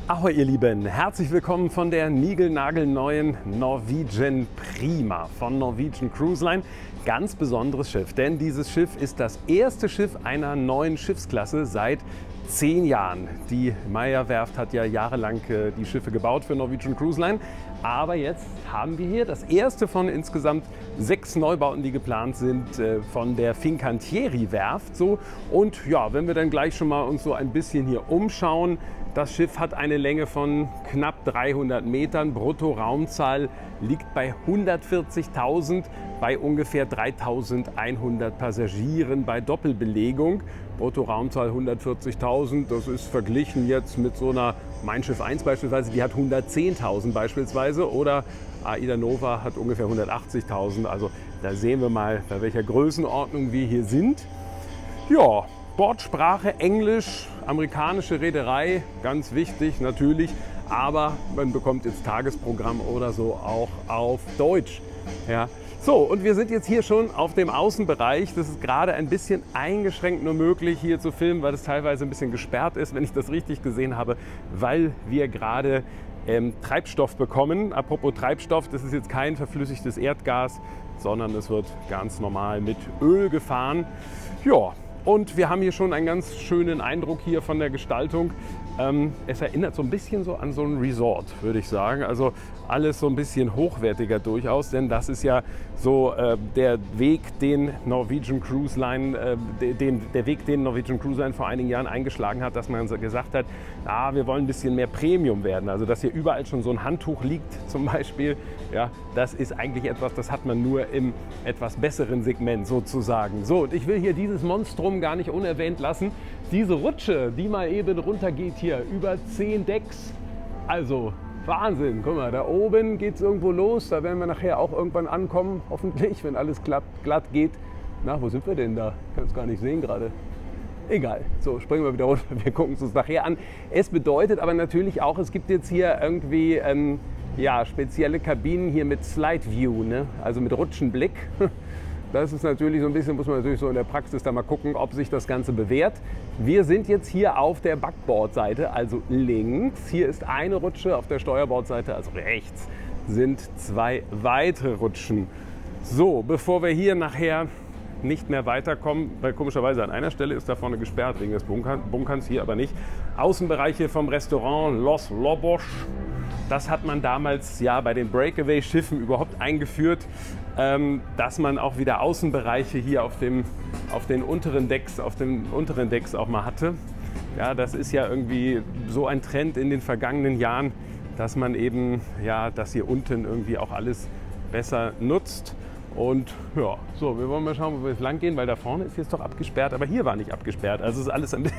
Ahoi ihr Lieben, herzlich willkommen von der niegelnagelneuen Norwegian Prima von Norwegian Cruise Line. Ganz besonderes Schiff, denn dieses Schiff ist das erste Schiff einer neuen Schiffsklasse seit 10 Jahren. Die Meyer Werft hat ja jahrelang die Schiffe gebaut für Norwegian Cruise Line. Aber jetzt haben wir hier das erste von insgesamt 6 Neubauten, die geplant sind, von der Fincantieri Werft. So. Und ja, wenn wir dann gleich schon mal uns so ein bisschen hier umschauen, das Schiff hat eine Länge von knapp 300 Metern. Bruttoraumzahl liegt bei 140.000, bei ungefähr 3.100 Passagieren bei Doppelbelegung. Bruttoraumzahl 140.000, das ist verglichen jetzt mit so einer Mein Schiff 1 beispielsweise, die hat 110.000 beispielsweise, oder Aida Nova hat ungefähr 180.000. Also da sehen wir mal, bei welcher Größenordnung wir hier sind. Ja, Bordsprache Englisch, amerikanische Reederei, ganz wichtig natürlich, aber man bekommt jetzt Tagesprogramm oder so auch auf Deutsch. Ja. So, und wir sind jetzt hier schon auf dem Außenbereich. Das ist gerade ein bisschen eingeschränkt nur möglich hier zu filmen, weil es teilweise ein bisschen gesperrt ist, wenn ich das richtig gesehen habe, weil wir gerade Treibstoff bekommen. Apropos Treibstoff, das ist jetzt kein verflüssigtes Erdgas, sondern es wird ganz normal mit Öl gefahren. Ja. Und wir haben hier schon einen ganz schönen Eindruck hier von der Gestaltung. Es erinnert so ein bisschen so an so ein Resort, würde ich sagen. Also alles so ein bisschen hochwertiger durchaus, denn das ist ja so der Weg, den Norwegian Cruise Line, der Weg, den Norwegian Cruise Line vor einigen Jahren eingeschlagen hat, dass man gesagt hat, wir wollen ein bisschen mehr Premium werden. Also dass hier überall schon so ein Handtuch liegt zum Beispiel, ja, das ist eigentlich etwas, das hat man nur im etwas besseren Segment sozusagen. So, und ich will hier dieses Monstrum gar nicht unerwähnt lassen. Diese Rutsche, die mal eben runter geht hier, über 10 Decks. Also Wahnsinn, guck mal, da oben geht es irgendwo los. Da werden wir nachher auch irgendwann ankommen, hoffentlich, wenn alles glatt geht. Na, wo sind wir denn da? Ich kann es gar nicht sehen gerade. Egal, so springen wir wieder runter, wir gucken es uns nachher an. Es bedeutet aber natürlich auch, es gibt jetzt hier irgendwie spezielle Kabinen hier mit Slide View, ne? Also mit Rutschenblick. Das ist natürlich so ein bisschen, muss man natürlich so in der Praxis da mal gucken, ob sich das Ganze bewährt. Wir sind jetzt hier auf der Backbordseite, also links. Hier ist eine Rutsche, auf der Steuerbordseite, also rechts, sind 2 weitere Rutschen. So, bevor wir hier nachher nicht mehr weiterkommen, weil komischerweise an einer Stelle ist da vorne gesperrt wegen des Bunkerns, hier aber nicht. Außenbereiche vom Restaurant Los Lobos. Das hat man damals ja bei den Breakaway-Schiffen überhaupt eingeführt, dass man auch wieder Außenbereiche hier auf den unteren Decks auch mal hatte. Ja, das ist ja irgendwie so ein Trend in den vergangenen Jahren, dass man eben, ja, das hier unten irgendwie auch alles besser nutzt. Und ja, so, wir wollen mal schauen, wo wir jetzt lang gehen, weil da vorne ist jetzt doch abgesperrt, aber hier war nicht abgesperrt. Also ist alles ein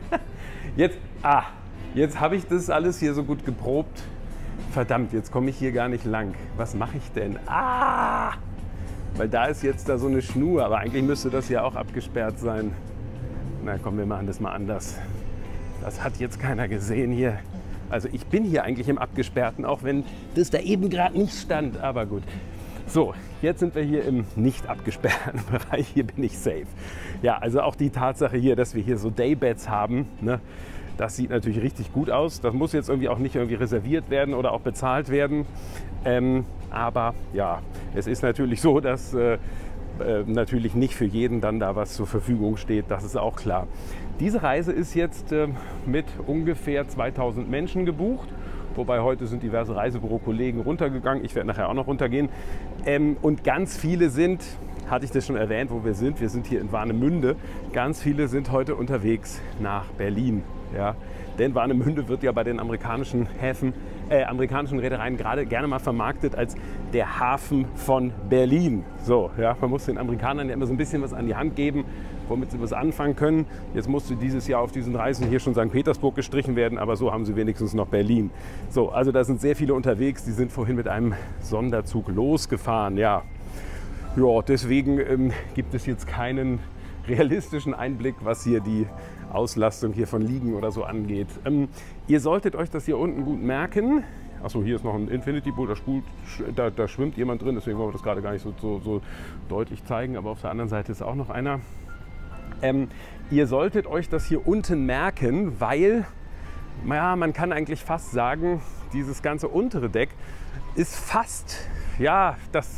jetzt habe ich das alles hier so gut geprobt. Verdammt, jetzt komme ich hier gar nicht lang. Was mache ich denn? Weil da ist jetzt da so eine Schnur, aber eigentlich müsste das ja auch abgesperrt sein. Na komm, wir machen das mal anders. Das hat jetzt keiner gesehen hier. Also ich bin hier eigentlich im Abgesperrten, auch wenn das da eben gerade nicht stand, aber gut. So, jetzt sind wir hier im nicht abgesperrten Bereich, hier bin ich safe. Ja, also auch die Tatsache hier, dass wir hier so Daybeds haben, ne, das sieht natürlich richtig gut aus. Das muss jetzt irgendwie auch nicht irgendwie reserviert werden oder auch bezahlt werden. Aber ja, es ist natürlich so, dass natürlich nicht für jeden dann da was zur Verfügung steht. Das ist auch klar. Diese Reise ist jetzt mit ungefähr 2000 Menschen gebucht. Wobei heute sind diverse Reisebüro-Kollegen runtergegangen. Ich werde nachher auch noch runtergehen. Und ganz viele sind, hatte ich das schon erwähnt, wo wir sind. Wir sind hier in Warnemünde. Ganz viele sind heute unterwegs nach Berlin. Ja, denn Warnemünde wird ja bei den amerikanischen Reedereien gerade gerne mal vermarktet als der Hafen von Berlin. So, ja, man muss den Amerikanern ja immer so ein bisschen was an die Hand geben, womit sie was anfangen können. Jetzt musste dieses Jahr auf diesen Reisen hier schon St. Petersburg gestrichen werden, aber so haben sie wenigstens noch Berlin. So, also da sind sehr viele unterwegs, die sind vorhin mit einem Sonderzug losgefahren. Ja, deswegen gibt es jetzt keinen realistischen Einblick, was hier die Auslastung hier von Liegen oder so angeht. Ihr solltet euch das hier unten gut merken. Achso, hier ist noch ein Infinity Pool, da schwimmt jemand drin, deswegen wollen wir das gerade gar nicht so deutlich zeigen, aber auf der anderen Seite ist auch noch einer. Ihr solltet euch das hier unten merken, weil ja, man kann eigentlich fast sagen, dieses ganze untere Deck ist fast, ja,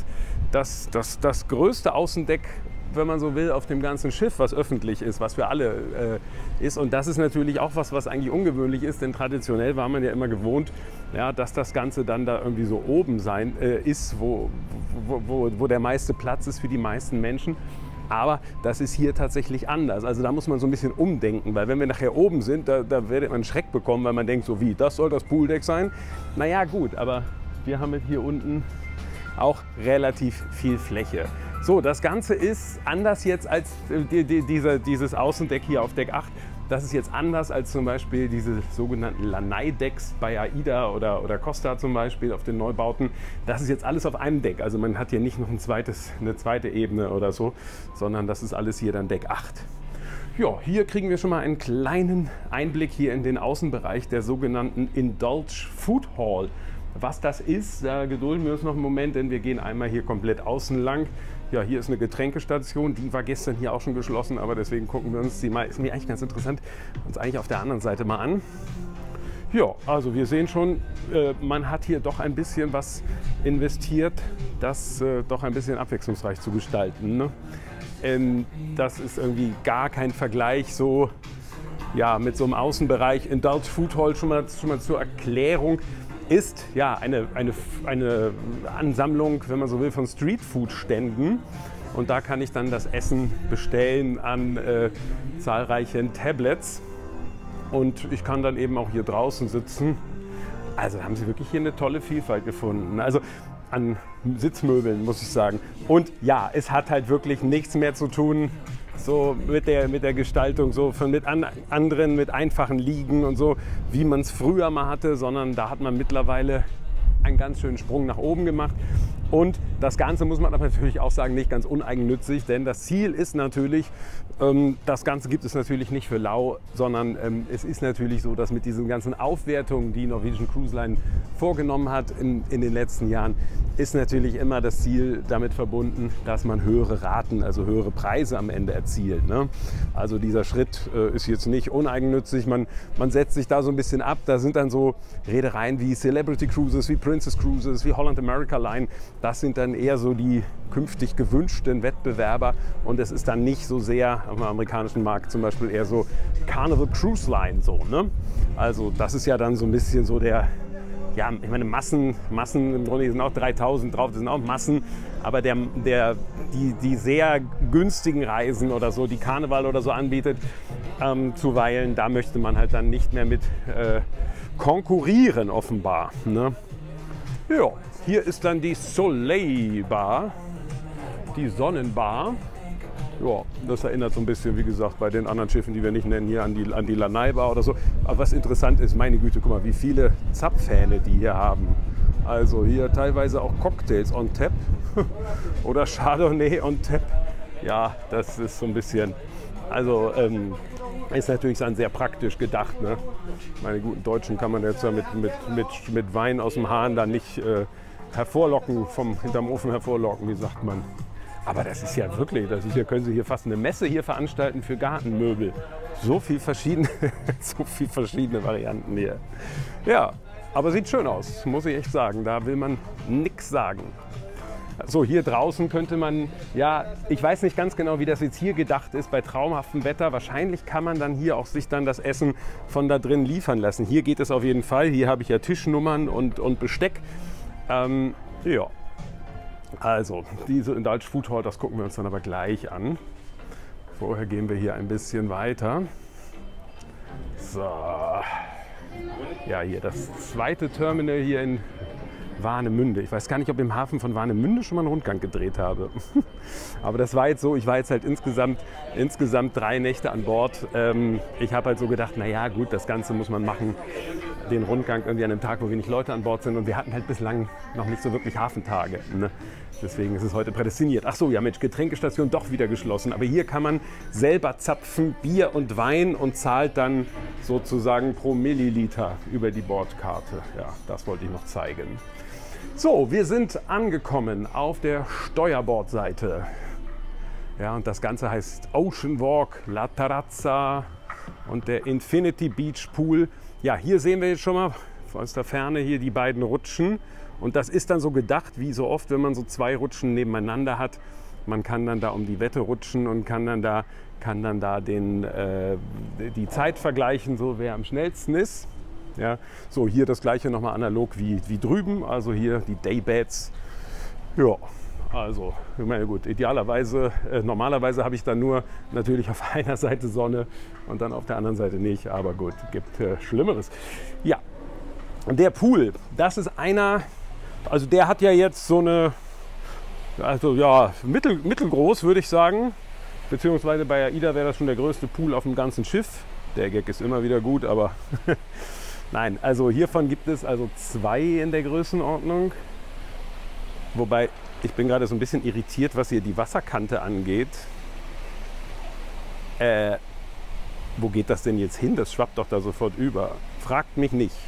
das größte Außendeck, wenn man so will, auf dem ganzen Schiff, was öffentlich ist, was für alle ist. Und das ist natürlich auch was eigentlich ungewöhnlich ist, denn traditionell war man ja immer gewohnt, ja, dass das Ganze dann da irgendwie so oben ist, wo der meiste Platz ist für die meisten Menschen. Aber das ist hier tatsächlich anders. Also da muss man so ein bisschen umdenken, weil wenn wir nachher oben sind, da werdet man einen Schreck bekommen, weil man denkt so, wie, das soll das Pooldeck sein? Naja gut, aber wir haben hier unten auch relativ viel Fläche. So, das Ganze ist anders jetzt als dieses Außendeck hier auf Deck 8. Das ist jetzt anders als zum Beispiel diese sogenannten Lanai-Decks bei AIDA oder Costa zum Beispiel auf den Neubauten. Das ist jetzt alles auf einem Deck. Also man hat hier nicht noch eine zweite Ebene oder so, sondern das ist alles hier dann Deck 8. Ja, hier kriegen wir schon mal einen kleinen Einblick hier in den Außenbereich der sogenannten Indulge Food Hall. Was das ist, da gedulden wir uns noch einen Moment, denn wir gehen einmal hier komplett außen lang. Ja, hier ist eine Getränkestation, die war gestern hier auch schon geschlossen, aber deswegen gucken wir uns die mal, ist mir eigentlich ganz interessant, uns eigentlich auf der anderen Seite mal an. Ja, also wir sehen schon, man hat hier doch ein bisschen was investiert, das doch ein bisschen abwechslungsreich zu gestalten. Ne? Das ist irgendwie gar kein Vergleich so, ja, mit so einem Außenbereich. Indulge Food Hall schon mal zur Erklärung. Ist ja eine Ansammlung, wenn man so will, von Streetfood-Ständen. Und da kann ich dann das Essen bestellen an zahlreichen Tablets. Und ich kann dann eben auch hier draußen sitzen. Also haben sie wirklich hier eine tolle Vielfalt gefunden. Also an Sitzmöbeln, muss ich sagen. Und ja, es hat halt wirklich nichts mehr zu tun so mit der Gestaltung, so mit anderen, mit einfachen Liegen und so, wie man es früher mal hatte, sondern da hat man mittlerweile einen ganz schönen Sprung nach oben gemacht. Und das Ganze muss man aber natürlich auch sagen, nicht ganz uneigennützig, denn das Ziel ist natürlich, das Ganze gibt es natürlich nicht für lau, sondern es ist natürlich so, dass mit diesen ganzen Aufwertungen, die Norwegian Cruise Line vorgenommen hat in den letzten Jahren, ist natürlich immer das Ziel damit verbunden, dass man höhere Raten, also höhere Preise am Ende erzielt. Ne? Also dieser Schritt ist jetzt nicht uneigennützig, man setzt sich da so ein bisschen ab, da sind dann so Reedereien wie Celebrity Cruises, wie Princess Cruises, wie Holland America Line. Das sind dann eher so die künftig gewünschten Wettbewerber und es ist dann nicht so sehr auf dem amerikanischen Markt zum Beispiel eher so Carnival Cruise Line so. Ne? Also das ist ja dann so ein bisschen so der, ja, ich meine Massen im Grunde sind auch 3000 drauf, das sind auch Massen, aber die sehr günstigen Reisen oder so, die Karneval oder so anbietet, zuweilen, da möchte man halt dann nicht mehr mit konkurrieren offenbar. Ne? Ja. Hier ist dann die Soleil Bar, die Sonnenbar. Ja, das erinnert so ein bisschen, wie gesagt, bei den anderen Schiffen, die wir nicht nennen, hier an die Lanai Bar oder so. Aber was interessant ist, meine Güte, guck mal, wie viele Zapfhähne die hier haben. Also hier teilweise auch Cocktails on tap oder Chardonnay on tap. Ja, das ist so ein bisschen, also ist natürlich dann sehr praktisch gedacht. Ne? Meine guten Deutschen kann man jetzt ja mit Wein aus dem Hahn dann nicht hervorlocken, hinterm Ofen hervorlocken, wie sagt man. Aber das ist ja wirklich, hier können Sie hier fast eine Messe hier veranstalten für Gartenmöbel. So viel verschiedene Varianten hier. Ja, aber sieht schön aus, muss ich echt sagen. Da will man nichts sagen. So, hier draußen könnte man, ja, ich weiß nicht ganz genau, wie das jetzt hier gedacht ist, bei traumhaftem Wetter. Wahrscheinlich kann man dann hier auch sich dann das Essen von da drin liefern lassen. Hier geht es auf jeden Fall. Hier habe ich ja Tischnummern und Besteck. Ja, also diese Indulge Food Hall, das gucken wir uns dann aber gleich an. Vorher gehen wir hier ein bisschen weiter. So, ja, hier das zweite Terminal hier in Warnemünde. Ich weiß gar nicht, ob ich im Hafen von Warnemünde schon mal einen Rundgang gedreht habe. Aber das war jetzt so, ich war jetzt halt insgesamt 3 Nächte an Bord. Ich habe halt so gedacht, naja gut, das Ganze muss man machen, den Rundgang irgendwie an einem Tag, wo wenig Leute an Bord sind. Und wir hatten halt bislang noch nicht so wirklich Hafentage. Ne? Deswegen ist es heute prädestiniert. Ach so, ja Mensch, Getränkestation doch wieder geschlossen. Aber hier kann man selber zapfen, Bier und Wein und zahlt dann sozusagen pro Milliliter über die Bordkarte. Ja, das wollte ich noch zeigen. So, wir sind angekommen auf der Steuerbordseite. Ja, und das Ganze heißt Ocean Walk, La Terrazza und der Infinity Beach Pool. Ja, hier sehen wir jetzt schon mal aus der Ferne hier die beiden Rutschen. Und das ist dann so gedacht, wie so oft, wenn man so zwei Rutschen nebeneinander hat. Man kann dann da um die Wette rutschen und kann dann da die Zeit vergleichen, so wer am schnellsten ist. Ja, so hier das gleiche nochmal analog wie drüben, also hier die Daybeds. Ja, also ich meine gut, idealerweise, normalerweise habe ich dann nur natürlich auf einer Seite Sonne und dann auf der anderen Seite nicht, aber gut, gibt Schlimmeres. Ja, und der Pool, das ist einer, also der hat ja jetzt so eine, also ja, mittelgroß würde ich sagen. Beziehungsweise bei AIDA wäre das schon der größte Pool auf dem ganzen Schiff. Der Gag ist immer wieder gut, aber nein, also hiervon gibt es also zwei in der Größenordnung. Wobei, ich bin gerade so ein bisschen irritiert, was hier die Wasserkante angeht. Wo geht das denn jetzt hin? Das schwappt doch da sofort über. Fragt mich nicht.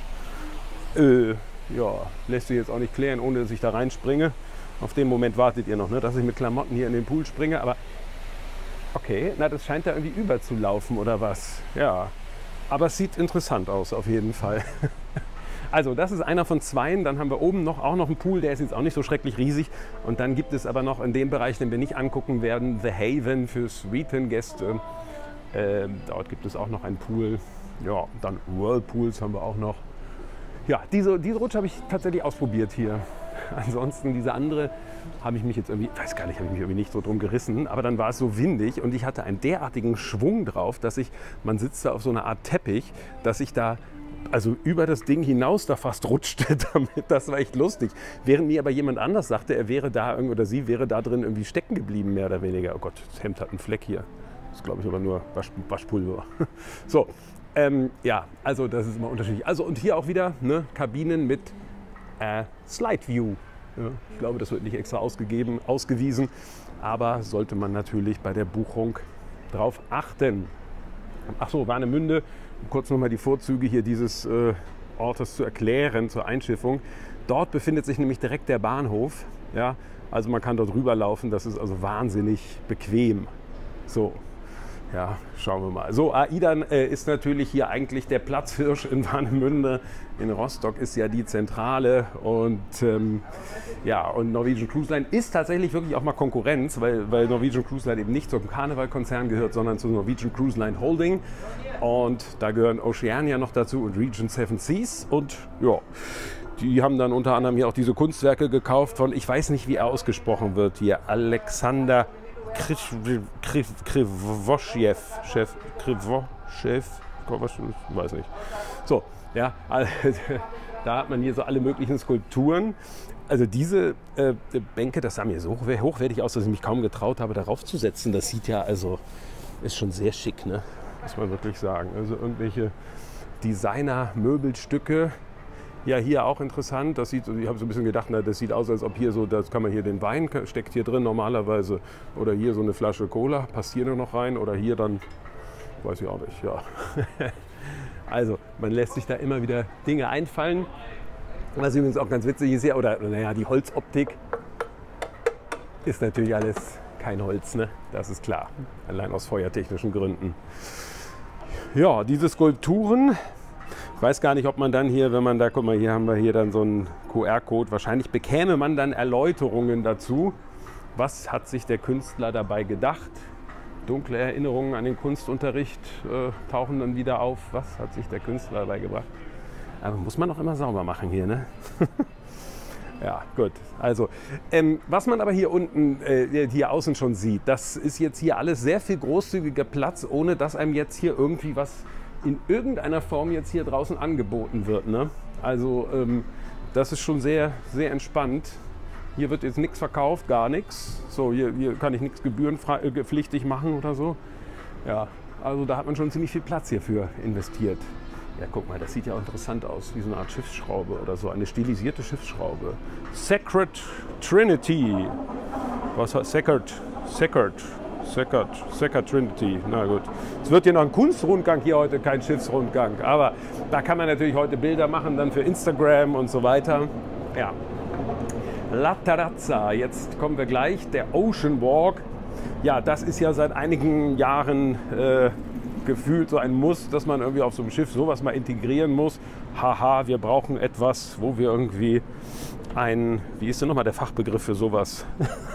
Ja, lässt sich jetzt auch nicht klären, ohne dass ich da reinspringe. Auf den Moment wartet ihr noch, ne, dass ich mit Klamotten hier in den Pool springe, aber okay, na, das scheint da irgendwie überzulaufen oder was. Ja, aber es sieht interessant aus auf jeden Fall. Also das ist einer von zweien. Dann haben wir oben auch noch einen Pool, der ist jetzt auch nicht so schrecklich riesig. Und dann gibt es aber noch in dem Bereich, den wir nicht angucken werden, The Haven für Suitengäste. Dort gibt es auch noch einen Pool. Ja, dann Whirlpools haben wir auch noch. Ja, diese Rutsche habe ich tatsächlich ausprobiert hier. Ansonsten diese andere habe ich mich jetzt irgendwie, weiß gar nicht, habe ich mich irgendwie nicht so drum gerissen, aber dann war es so windig und ich hatte einen derartigen Schwung drauf, dass man sitzt da auf so einer Art Teppich, dass ich da also über das Ding hinaus da fast rutschte damit. Das war echt lustig. Während mir aber jemand anders sagte, er wäre da oder sie wäre da drin irgendwie stecken geblieben, mehr oder weniger. Oh Gott, das Hemd hat einen Fleck hier. Das ist, glaube ich, aber nur Waschpulver. So, ja, also das ist immer unterschiedlich. Also und hier auch wieder ne, Kabinen mit Slide View. Ja, ich glaube, das wird nicht extra ausgewiesen, aber sollte man natürlich bei der Buchung drauf achten. Ach so, Warnemünde, um kurz nochmal die Vorzüge hier dieses Ortes zu erklären zur Einschiffung. Dort befindet sich nämlich direkt der Bahnhof. Ja, also man kann dort rüberlaufen, das ist also wahnsinnig bequem. So. Ja, schauen wir mal. So, AIDA ist natürlich hier eigentlich der Platzhirsch in Warnemünde. In Rostock ist ja die Zentrale und ja, und Norwegian Cruise Line ist tatsächlich wirklich auch mal Konkurrenz, weil Norwegian Cruise Line eben nicht zum Carnival-Konzern gehört, sondern zu Norwegian Cruise Line Holding. Und da gehören Oceania noch dazu und Regent Seven Seas und ja, die haben dann unter anderem hier auch diese Kunstwerke gekauft von, ich weiß nicht, wie er ausgesprochen wird hier, Alexander Krivoschew, weiß nicht. So, ja, also, da hat man hier so alle möglichen Skulpturen. Also diese Bänke, das sah mir so hochwertig aus, dass ich mich kaum getraut habe, darauf zu setzen. Das sieht ja, also, ist schon sehr schick, ne? Muss man wirklich sagen. Also irgendwelche Designer-Möbelstücke. Ja, hier auch interessant. Das sieht, ich habe so ein bisschen gedacht, na, das sieht aus, als ob hier so, das kann man hier den Wein, steckt hier drin normalerweise. Oder hier so eine Flasche Cola, passt hier noch rein. Oder hier dann, weiß ich auch nicht, ja. Also, man lässt sich da immer wieder Dinge einfallen. Was übrigens auch ganz witzig ist hier, oder naja, die Holzoptik ist natürlich alles kein Holz, ne? Das ist klar. Allein aus feuertechnischen Gründen. Ja, diese Skulpturen. Ich weiß gar nicht, ob man dann hier, wenn man da, guck mal, hier haben wir hier dann so einen QR-Code, wahrscheinlich bekäme man dann Erläuterungen dazu. Was hat sich der Künstler dabei gedacht? Dunkle Erinnerungen an den Kunstunterricht tauchen dann wieder auf. Was hat sich der Künstler dabei gebracht? Aber muss man auch immer sauber machen hier, ne? Ja, gut. Also, was man aber hier unten, hier außen schon sieht, das ist jetzt hier alles sehr viel großzügiger Platz, ohne dass einem jetzt hier irgendwie was in irgendeiner Form jetzt hier draußen angeboten wird. Ne? Also das ist schon sehr, sehr entspannt. Hier wird jetzt nichts verkauft, gar nichts. So, hier kann ich nichts gebührenpflichtig machen oder so. Ja, also da hat man schon ziemlich viel Platz hierfür investiert. Ja, guck mal, das sieht ja auch interessant aus, wie so eine Art Schiffsschraube oder so, eine stilisierte Schiffsschraube. Sacred Trinity. Was heißt Sacred Trinity, na gut. Es wird hier noch ein Kunstrundgang, hier heute kein Schiffsrundgang. Aber da kann man natürlich heute Bilder machen, dann für Instagram und so weiter. Ja. La Terrazza, jetzt kommen wir gleich, der Ocean Walk. Ja, das ist ja seit einigen Jahren gefühlt so ein Muss, dass man irgendwie auf so einem Schiff sowas mal integrieren muss. Haha, wir brauchen etwas, wo wir irgendwie wie ist denn nochmal der Fachbegriff für sowas?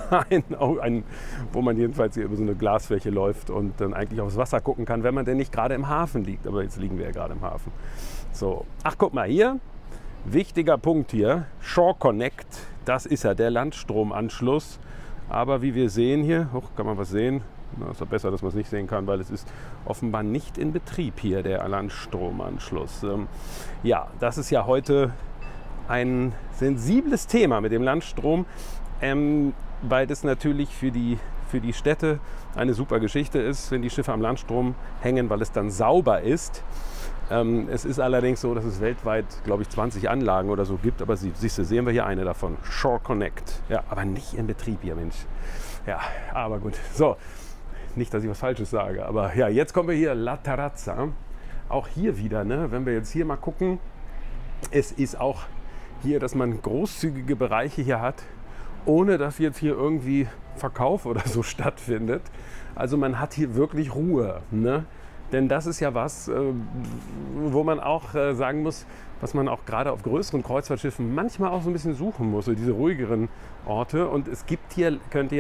Wo man jedenfalls hier über so eine Glasfläche läuft und dann eigentlich aufs Wasser gucken kann, wenn man denn nicht gerade im Hafen liegt. Aber jetzt liegen wir ja gerade im Hafen. So, ach guck mal hier, wichtiger Punkt hier, Shore Connect, das ist ja der Landstromanschluss. Aber wie wir sehen hier, kann man was sehen? Na, ist doch besser, dass man es nicht sehen kann, weil es ist offenbar nicht in Betrieb hier, der Landstromanschluss. Ja, das ist ja heute ein sensibles Thema mit dem Landstrom, weil das natürlich für die Städte eine super Geschichte ist, wenn die Schiffe am Landstrom hängen, weil es dann sauber ist. Es ist allerdings so, dass es weltweit, glaube ich, 20 Anlagen oder so gibt, aber siehst du, sehen wir hier eine davon, Shore Connect. Ja, aber nicht in Betrieb hier, Mensch. Ja, aber gut. So, nicht, dass ich was Falsches sage, aber ja, jetzt kommen wir hier, La Terrazza. Auch hier wieder, ne, wenn wir jetzt hier mal gucken, es ist auch hier, dass man großzügige Bereiche hier hat, ohne dass jetzt hier irgendwie Verkauf oder so stattfindet. Also man hat hier wirklich Ruhe, ne? Denn das ist ja was, wo man auch sagen muss, was man auch gerade auf größeren Kreuzfahrtschiffen manchmal auch so ein bisschen suchen muss, so diese ruhigeren Orte. Und es gibt hier, könnt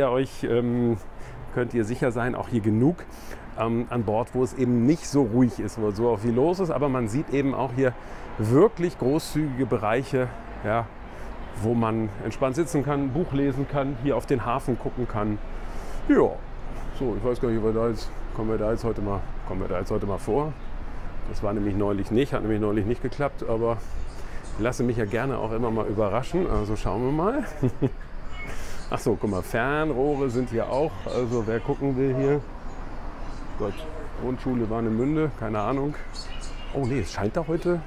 ihr sicher sein, auch hier genug an Bord, wo es eben nicht so ruhig ist, wo so viel los ist. Aber man sieht eben auch hier wirklich großzügige Bereiche, ja, wo man entspannt sitzen kann, ein Buch lesen kann, hier auf den Hafen gucken kann. Ja, so, ich weiß gar nicht, kommen wir da jetzt heute mal vor. Das war nämlich neulich nicht, hat nämlich neulich nicht geklappt, aber ich lasse mich ja gerne auch immer mal überraschen. Also schauen wir mal. Ach so, guck mal, Fernrohre sind hier auch. Also wer gucken will hier? Gott, Grundschule Warnemünde, keine Ahnung. Oh nee, es scheint da heute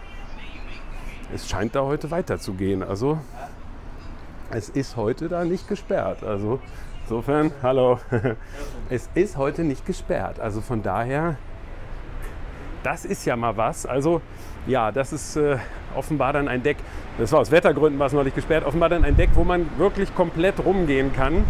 weiterzugehen. Also es ist heute da nicht gesperrt. Also insofern, hallo, es ist heute nicht gesperrt. Also von daher, das ist ja mal was. Also ja, das ist offenbar dann ein Deck, das war aus Wettergründen, war es noch nicht gesperrt, offenbar dann ein Deck, wo man wirklich komplett rumgehen kann.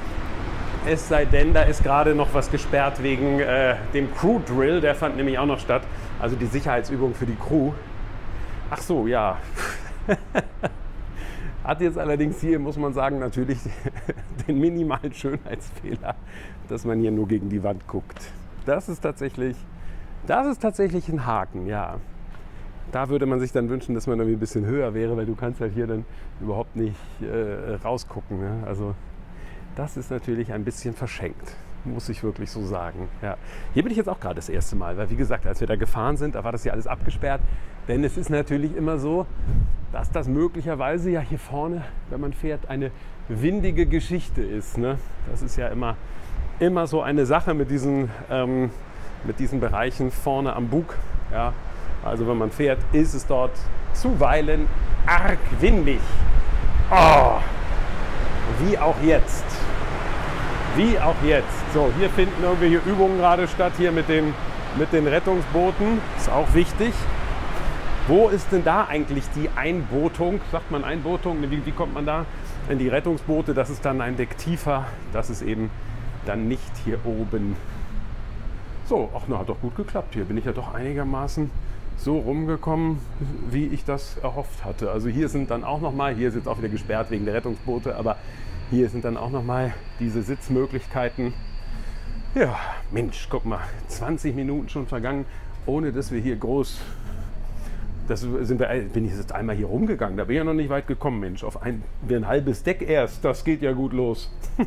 Es sei denn, da ist gerade noch was gesperrt wegen dem Crew Drill, der fand nämlich auch noch statt. Also die Sicherheitsübung für die Crew. Ach so, ja. Hat jetzt allerdings hier, muss man sagen, natürlich den minimalen Schönheitsfehler, dass man hier nur gegen die Wand guckt. Das ist tatsächlich ein Haken, ja. Da würde man sich dann wünschen, dass man irgendwie ein bisschen höher wäre, weil du kannst halt hier dann überhaupt nicht rausgucken. Ne? Also das ist natürlich ein bisschen verschenkt, muss ich wirklich so sagen. Ja. Hier bin ich jetzt auch gerade das erste Mal, weil wie gesagt, als wir da gefahren sind, da war das ja alles abgesperrt. Denn es ist natürlich immer so, dass das möglicherweise ja hier vorne, wenn man fährt, eine windige Geschichte ist. Ne? Das ist ja immer so eine Sache mit diesen Bereichen vorne am Bug. Ja? Also wenn man fährt, ist es dort zuweilen arg windig. Oh, wie auch jetzt. Wie auch jetzt. So, hier finden irgendwelche Übungen gerade statt, hier mit den Rettungsbooten. Ist auch wichtig. Wo ist denn da eigentlich die Einbootung? Sagt man Einbootung? Wie kommt man da in die Rettungsboote? Das ist dann ein Deck tiefer. Das ist eben dann nicht hier oben. So, ach na, hat doch gut geklappt. Hier bin ich ja doch einigermaßen so rumgekommen, wie ich das erhofft hatte. Also hier sind dann auch nochmal, hier ist jetzt auch wieder gesperrt wegen der Rettungsboote, aber hier sind dann auch nochmal diese Sitzmöglichkeiten. Ja, Mensch, guck mal, 20 Minuten schon vergangen, ohne dass wir hier groß... bin ich jetzt einmal hier rumgegangen, da bin ich ja noch nicht weit gekommen, Mensch. Auf ein halbes Deck erst, das geht ja gut los.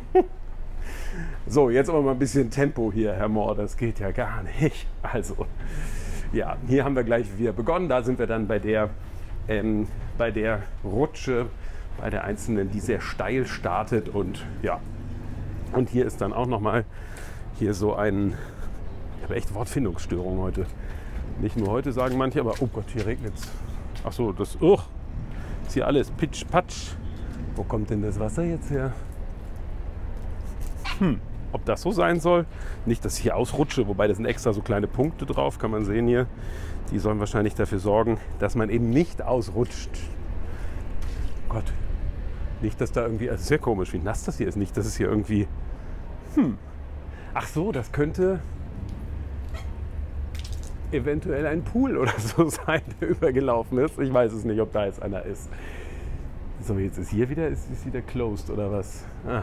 So, jetzt aber mal ein bisschen Tempo hier, Herr Mohr, das geht ja gar nicht. Also, ja, hier haben wir gleich wieder begonnen. Da sind wir dann bei der Rutsche, bei der einzelnen, die sehr steil startet. Und ja, und hier ist dann auch nochmal hier so ein, ich habe echt Wortfindungsstörungen heute. Nicht nur heute sagen manche, aber oh Gott, hier regnet es. Ach so, ist hier alles pitsch-patsch. Wo kommt denn das Wasser jetzt her? Ob das so sein soll? Nicht, dass ich hier ausrutsche, wobei das sind extra so kleine Punkte drauf, kann man sehen hier. Die sollen wahrscheinlich dafür sorgen, dass man eben nicht ausrutscht. Gott, nicht, dass da irgendwie, also sehr komisch, wie nass das hier ist. Nicht, dass es hier irgendwie, Ach so, das könnte... eventuell ein Pool oder so sein, der übergelaufen ist. Ich weiß es nicht, ob da jetzt einer ist. So, jetzt ist hier wieder, ist wieder closed oder was?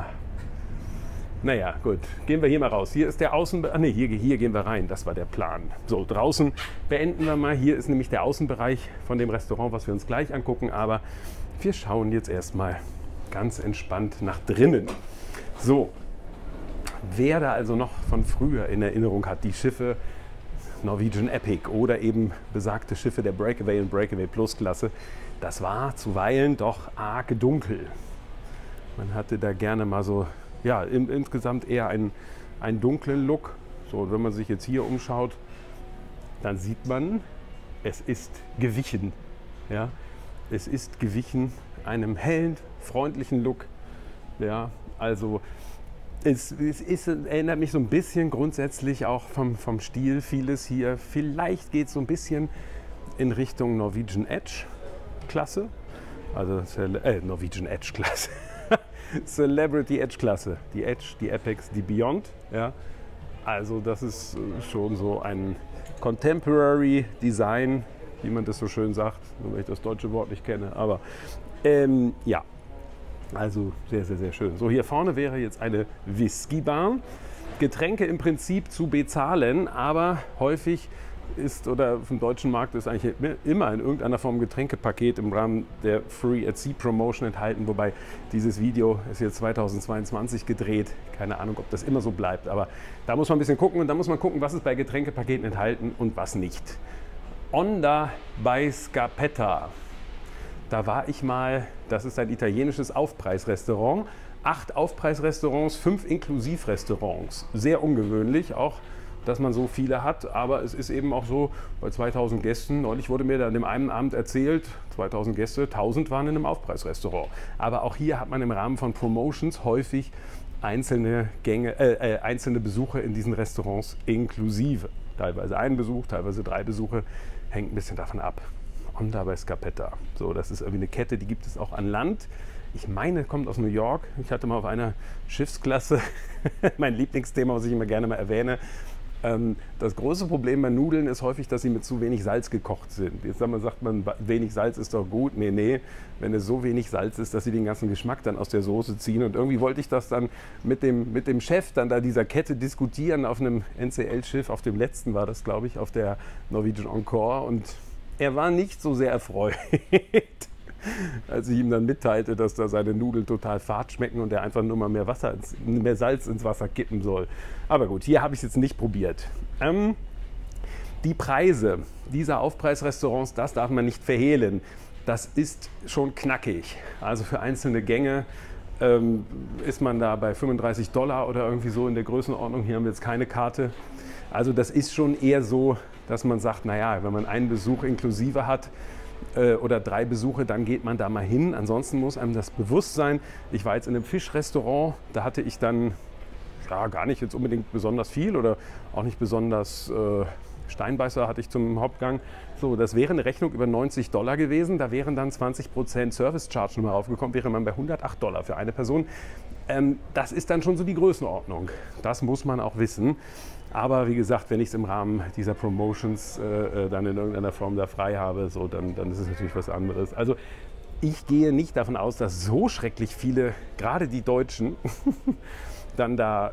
Naja, gut. Gehen wir hier mal raus. Hier ist der Außenbereich. Ne, hier gehen wir rein. Das war der Plan. So, draußen beenden wir mal. Hier ist nämlich der Außenbereich von dem Restaurant, was wir uns gleich angucken. Aber wir schauen jetzt erstmal ganz entspannt nach drinnen. So, wer da also noch von früher in Erinnerung hat, die Schiffe Norwegian Epic oder eben besagte Schiffe der Breakaway und Breakaway Plus Klasse, das war zuweilen doch arg dunkel. Man hatte da gerne mal so, ja, insgesamt eher einen dunklen Look. So, und wenn man sich jetzt hier umschaut, dann sieht man, es ist gewichen. Ja? Es ist gewichen einem hellen, freundlichen Look. Ja? Also es erinnert mich so ein bisschen grundsätzlich auch vom Stil vieles hier. Vielleicht geht es so ein bisschen in Richtung Norwegian Edge Klasse. Also Norwegian Edge Klasse. Celebrity Edge Klasse. Die Edge, die Epics, die Beyond. Ja. Also das ist schon so ein Contemporary Design, wie man das so schön sagt, nur wenn ich das deutsche Wort nicht kenne. Aber ja, also sehr, sehr, sehr schön. So, hier vorne wäre jetzt eine Whisky-Bar. Getränke im Prinzip zu bezahlen, aber häufig ist, oder auf dem deutschen Markt ist eigentlich immer in irgendeiner Form ein Getränkepaket im Rahmen der Free at Sea Promotion enthalten, wobei dieses Video ist jetzt 2022 gedreht. Keine Ahnung, ob das immer so bleibt, aber da muss man ein bisschen gucken und da muss man gucken, was ist bei Getränkepaketen enthalten und was nicht. Onda bei Scarpetta. Da war ich mal, das ist ein italienisches Aufpreisrestaurant. 8 Aufpreisrestaurants, 5 Inklusivrestaurants. Sehr ungewöhnlich auch, dass man so viele hat, aber es ist eben auch so, bei 2000 Gästen, neulich wurde mir da an dem einen Abend erzählt, 2000 Gäste, 1000 waren in einem Aufpreisrestaurant. Aber auch hier hat man im Rahmen von Promotions häufig einzelne Besuche in diesen Restaurants inklusive. Teilweise ein Besuch, teilweise 3 Besuche, hängt ein bisschen davon ab. Onda bei Scarpetta. So, das ist irgendwie eine Kette, die gibt es auch an Land. Ich meine, kommt aus New York. Ich hatte mal auf einer Schiffsklasse, mein Lieblingsthema, was ich immer gerne mal erwähne. Das große Problem bei Nudeln ist häufig, dass sie mit zu wenig Salz gekocht sind. Jetzt sagt man, wenig Salz ist doch gut. Nee, nee, wenn es so wenig Salz ist, dass sie den ganzen Geschmack dann aus der Soße ziehen. Und irgendwie wollte ich das dann mit dem Chef dann da dieser Kette diskutieren auf einem NCL-Schiff, auf dem letzten war das, glaube ich, auf der Norwegian Encore. Und er war nicht so sehr erfreut, als ich ihm dann mitteilte, dass da seine Nudeln total fad schmecken und er einfach nur mal mehr Salz ins Wasser kippen soll. Aber gut, hier habe ich es jetzt nicht probiert. Die Preise dieser Aufpreisrestaurants, das darf man nicht verhehlen. Das ist schon knackig. Also für einzelne Gänge ist man da bei $35 oder irgendwie so in der Größenordnung. Hier haben wir jetzt keine Karte. Also das ist schon eher so, dass man sagt, naja, wenn man einen Besuch inklusive hat oder 3 Besuche, dann geht man da mal hin. Ansonsten muss einem das bewusst sein. Ich war jetzt in einem Fischrestaurant, da hatte ich dann ja, gar nicht jetzt unbedingt besonders viel oder auch nicht besonders Steinbeißer hatte ich zum Hauptgang. So, das wäre eine Rechnung über $90 gewesen. Da wären dann 20% Service Charge nochmal aufgekommen, wäre man bei $108 für eine Person. Das ist dann schon so die Größenordnung. Das muss man auch wissen. Aber wie gesagt, wenn ich es im Rahmen dieser Promotions dann in irgendeiner Form da frei habe, so, dann ist es natürlich was anderes. Also ich gehe nicht davon aus, dass so schrecklich viele, gerade die Deutschen, dann da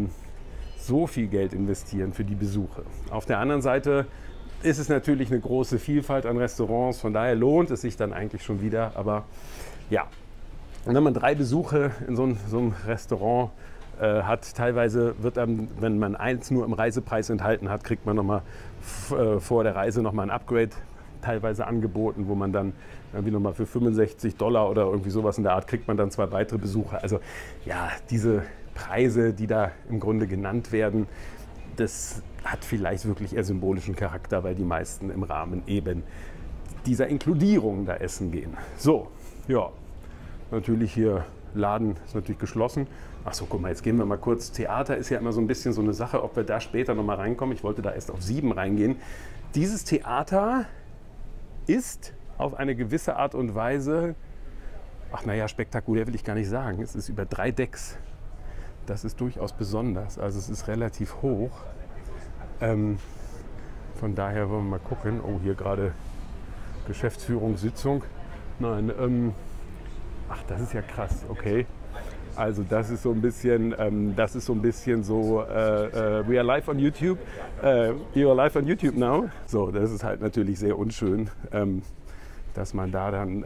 so viel Geld investieren für die Besuche. Auf der anderen Seite ist es natürlich eine große Vielfalt an Restaurants, von daher lohnt es sich dann eigentlich schon wieder. Aber ja, und wenn man 3 Besuche in so einem Restaurant hat, teilweise wird einem, wenn man eins nur im Reisepreis enthalten hat, kriegt man nochmal vor der Reise nochmal ein Upgrade teilweise angeboten, wo man dann irgendwie nochmal für $65 oder irgendwie sowas in der Art kriegt man dann 2 weitere Besuche. Also ja, diese Preise, die da im Grunde genannt werden, das hat vielleicht wirklich eher symbolischen Charakter, weil die meisten im Rahmen eben dieser Inkludierung da essen gehen. So, ja, natürlich hier Laden ist natürlich geschlossen. Achso, guck mal, jetzt gehen wir mal kurz. Theater ist ja immer so ein bisschen so eine Sache, ob wir da später nochmal reinkommen. Ich wollte da erst auf 7 reingehen. Dieses Theater ist auf eine gewisse Art und Weise, ach naja, spektakulär will ich gar nicht sagen. Es ist über 3 Decks. Das ist durchaus besonders. Also es ist relativ hoch. Von daher wollen wir mal gucken. Oh, hier gerade Geschäftsführungssitzung. Nein, ach, das ist ja krass, okay. Also das ist so ein bisschen, so, we are live on YouTube, you are live on YouTube now. So, das ist halt natürlich sehr unschön, dass man da dann,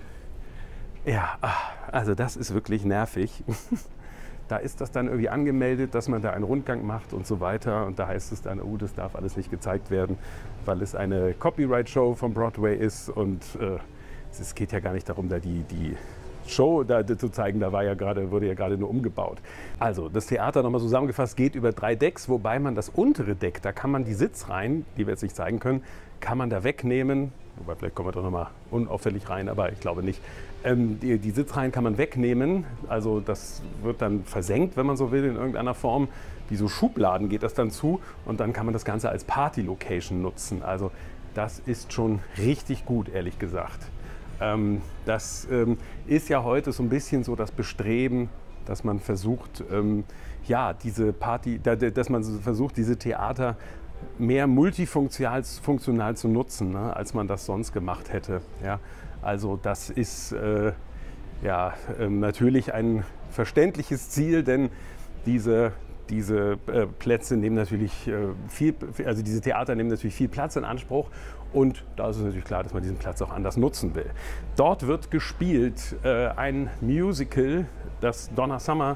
also das ist wirklich nervig. Da ist das dann irgendwie angemeldet, dass man da einen Rundgang macht und so weiter. Und da heißt es dann, oh, das darf alles nicht gezeigt werden, weil es eine Copyright-Show von Broadway ist. Und es geht ja gar nicht darum, da die Show da zu zeigen, wurde ja gerade nur umgebaut. Also das Theater, nochmal zusammengefasst, geht über 3 Decks, wobei man das untere Deck, da kann man die Sitzreihen, die wir jetzt nicht zeigen können, kann man da wegnehmen. Wobei, vielleicht kommen wir doch nochmal unauffällig rein, aber ich glaube nicht. Die Sitzreihen kann man wegnehmen, also das wird dann versenkt, wenn man so will, in irgendeiner Form. Wie so Schubladen geht das dann zu und dann kann man das Ganze als Party-Location nutzen. Also das ist schon richtig gut, ehrlich gesagt. Das ist ja heute so ein bisschen so das Bestreben, dass man versucht, diese Theater mehr multifunktional zu nutzen, ne, als man das sonst gemacht hätte. Ja. Also das ist natürlich ein verständliches Ziel, denn diese Plätze nehmen natürlich diese Theater nehmen natürlich viel Platz in Anspruch und da ist es natürlich klar, dass man diesen Platz auch anders nutzen will. Dort wird gespielt ein Musical, das Donna Summer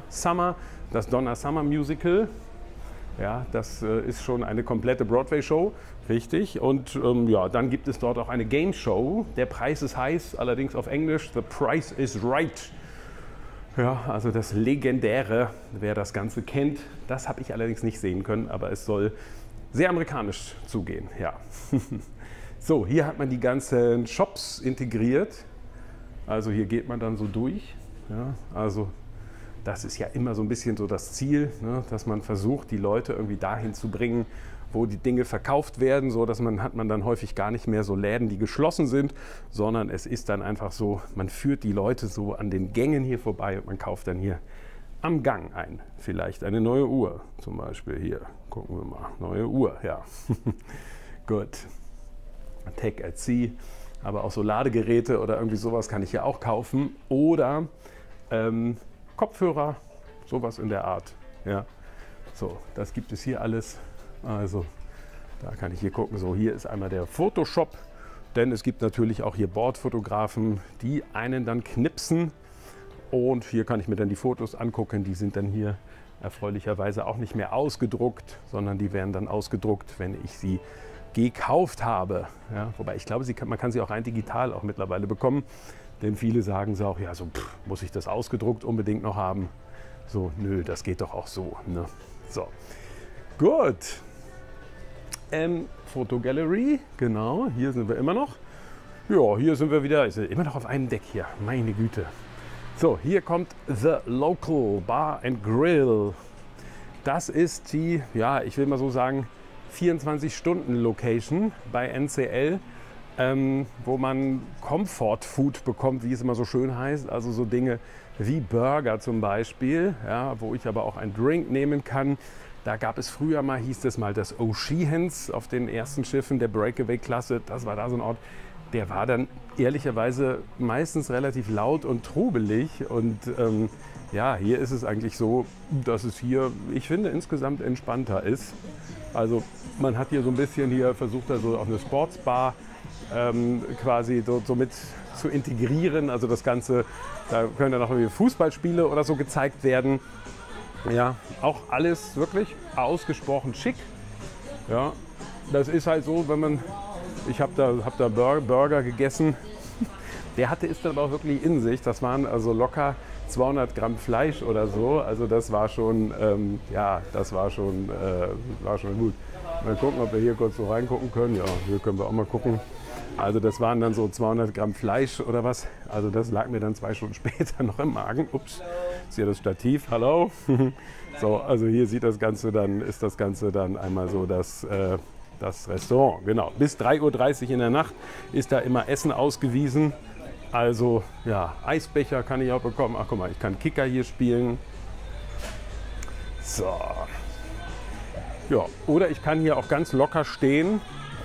Musical. Ja, das ist schon eine komplette Broadway-Show, richtig. Und dann gibt es dort auch eine Game-Show. Der Preis ist heiß, allerdings auf Englisch. The Price is Right. Ja, also das Legendäre, wer das Ganze kennt. Das habe ich allerdings nicht sehen können, aber es soll sehr amerikanisch zugehen. Ja. So, hier hat man die ganzen Shops integriert. Also hier geht man dann so durch. Ja, also das ist ja immer so ein bisschen so das Ziel, ne, dass man versucht, die Leute irgendwie dahin zu bringen, wo die Dinge verkauft werden, so dass hat man dann häufig gar nicht mehr so Läden, die geschlossen sind, sondern es ist dann einfach so, man führt die Leute so an den Gängen hier vorbei und man kauft dann hier am Gang ein. Vielleicht eine neue Uhr, zum Beispiel hier. Gucken wir mal, neue Uhr, ja. Gut. Tech at Sea, aber auch so Ladegeräte oder irgendwie sowas kann ich hier auch kaufen. Oder Kopfhörer, sowas in der Art. Ja. So, das gibt es hier alles. Also, da kann ich hier gucken. So, hier ist einmal der Photoshop, denn es gibt natürlich auch hier Bordfotografen, die einen dann knipsen. Und hier kann ich mir dann die Fotos angucken. Die sind dann hier erfreulicherweise auch nicht mehr ausgedruckt, sondern die werden dann ausgedruckt, wenn ich sie gekauft habe. Ja, wobei ich glaube, man kann sie auch rein digital auch mittlerweile bekommen. Denn viele sagen so auch, ja, so muss ich das ausgedruckt unbedingt noch haben? So, nö, das geht doch auch so. Ne? So, gut. Fotogallery, genau, hier sind wir immer noch. Ja, hier sind wir wieder, ist immer noch auf einem Deck hier, meine Güte. So, hier kommt The Local Bar and Grill. Das ist die, ja, ich will mal so sagen, 24-Stunden-Location bei NCL. Wo man Comfort Food bekommt, wie es immer so schön heißt, also so Dinge wie Burger zum Beispiel, ja, wo ich aber auch einen Drink nehmen kann. Da gab es früher mal, hieß es mal das O'Sheahans auf den ersten Schiffen der Breakaway-Klasse. Das war da so ein Ort, der war dann ehrlicherweise meistens relativ laut und trubelig. Und ja, hier ist es eigentlich so, dass es hier, ich finde, insgesamt entspannter ist. Also man hat hier so ein bisschen hier versucht, also auch eine Sportsbar quasi so mit zu integrieren. Also das Ganze, da können dann auch irgendwie Fußballspiele oder so gezeigt werden. Ja, auch alles wirklich ausgesprochen schick. Ja, das ist halt so, wenn man, ich habe da Burger gegessen. Der hatte es dann aber auch wirklich in sich. Das waren also locker 200 Gramm Fleisch oder so. Also das war schon, ja, das war schon gut. Mal gucken, ob wir hier kurz so reingucken können. Ja, hier können wir auch mal gucken. Also das waren dann so 200 Gramm Fleisch oder was. Also das lag mir dann 2 Stunden später noch im Magen. Ups, ist hier das Stativ. Hallo. So, also hier ist das Ganze dann einmal so das Restaurant. Genau, bis 3:30 Uhr in der Nacht ist da immer Essen ausgewiesen. Also ja, Eisbecher kann ich auch bekommen. Ach guck mal, ich kann Kicker hier spielen. So. Ja, oder ich kann hier auch ganz locker stehen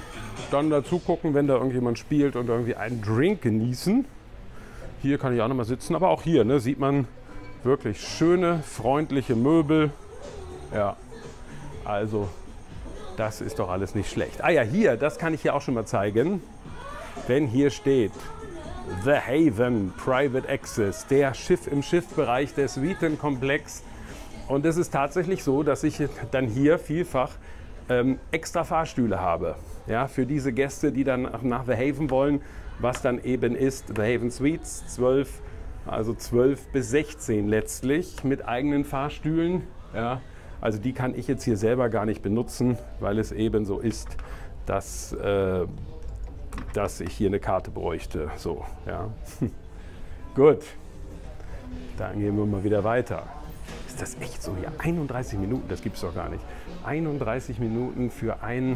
dann dazu gucken, wenn da irgendjemand spielt und irgendwie einen Drink genießen. Hier kann ich auch noch mal sitzen, aber auch hier, ne, sieht man wirklich schöne, freundliche Möbel. Ja, also das ist doch alles nicht schlecht. Ah ja, hier, das kann ich hier auch schon mal zeigen. Denn hier steht The Haven Private Access, der Schiff im Schiffbereich des Suitenkomplex. Und es ist tatsächlich so, dass ich dann hier vielfach extra Fahrstühle habe. Ja, für diese Gäste, die dann nach The Haven wollen, was dann eben ist The Haven Suites, 12 bis 16 letztlich mit eigenen Fahrstühlen. Ja, also die kann ich jetzt hier selber gar nicht benutzen, weil es eben so ist, dass ich hier eine Karte bräuchte. So, ja. Gut, dann gehen wir mal wieder weiter. Ist das echt so hier? 31 Minuten, das gibt es doch gar nicht. 31 Minuten für ein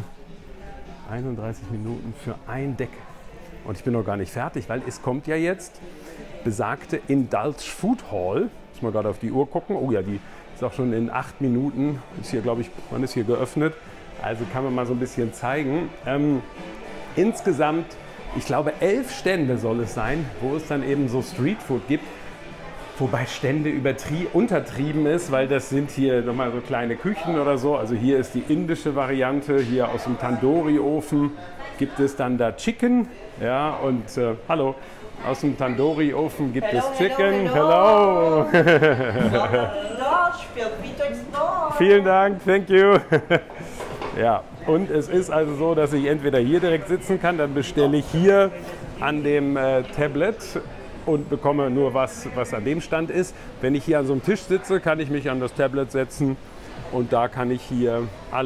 Deck. Und ich bin noch gar nicht fertig, weil es kommt ja jetzt besagte Indulge Food Hall. Muss mal gerade auf die Uhr gucken. Oh ja, die ist auch schon in 8 Minuten. Ist hier, glaube ich, wann ist hier geöffnet? Also kann man mal so ein bisschen zeigen. Insgesamt, ich glaube, 11 Stände soll es sein, wo es dann eben so Streetfood gibt. Wobei Stände untertrieben ist, weil das sind hier nochmal so kleine Küchen oder so. Also hier ist die indische Variante, hier aus dem Tandoori-Ofen gibt es dann da Chicken. Ja, und hallo, aus dem Tandoori-Ofen gibt es Chicken. Hello! Vielen Dank, thank you. Ja, und es ist also so, dass ich entweder hier direkt sitzen kann, dann bestelle ich hier an dem Tablet und bekomme nur was an dem Stand ist. Wenn ich hier an so einem Tisch sitze, kann ich mich an das Tablet setzen und da kann ich hier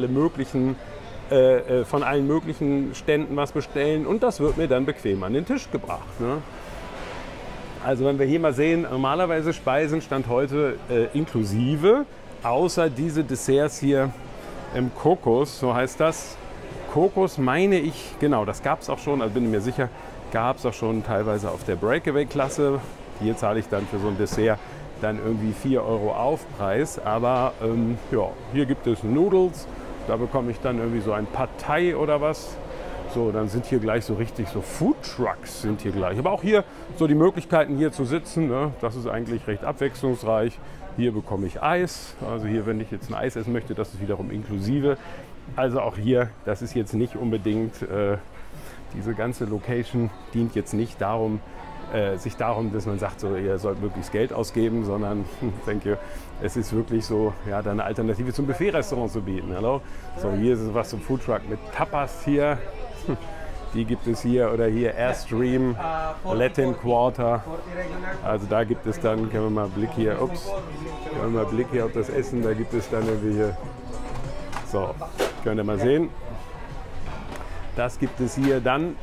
von allen möglichen Ständen was bestellen und das wird mir dann bequem an den Tisch gebracht. Ne? Also wenn wir hier mal sehen, normalerweise Speisen stand heute inklusive, außer diese Desserts hier im Kokos, so heißt das. Kokos meine ich, genau, das gab es auch schon, also bin ich mir sicher, gab es auch schon teilweise auf der Breakaway-Klasse. Hier zahle ich dann für so ein Dessert dann irgendwie 4 € Aufpreis. Aber ja, hier gibt es Noodles, da bekomme ich dann irgendwie so ein Pad Thai oder was. So, dann sind hier gleich so richtig so Food Trucks sind hier gleich. Aber auch hier so die Möglichkeiten hier zu sitzen, ne? Das ist eigentlich recht abwechslungsreich. Hier bekomme ich Eis. Also hier, wenn ich jetzt ein Eis essen möchte, das ist wiederum inklusive. Also auch hier, das ist jetzt nicht unbedingt, diese ganze Location dient jetzt nicht darum, dass man sagt, so, ihr sollt möglichst Geld ausgeben, sondern, thank you, es ist wirklich so, ja, da eine Alternative zum Buffet-Restaurant zu bieten. Hello? So, hier ist was zum Foodtruck mit Tapas hier. Die gibt es hier oder hier Airstream, Latin Quarter. Also da gibt es dann, können wir mal einen Blick hier, auf das Essen, da gibt es dann irgendwie hier, so, könnt ihr mal sehen. Das gibt es hier dann.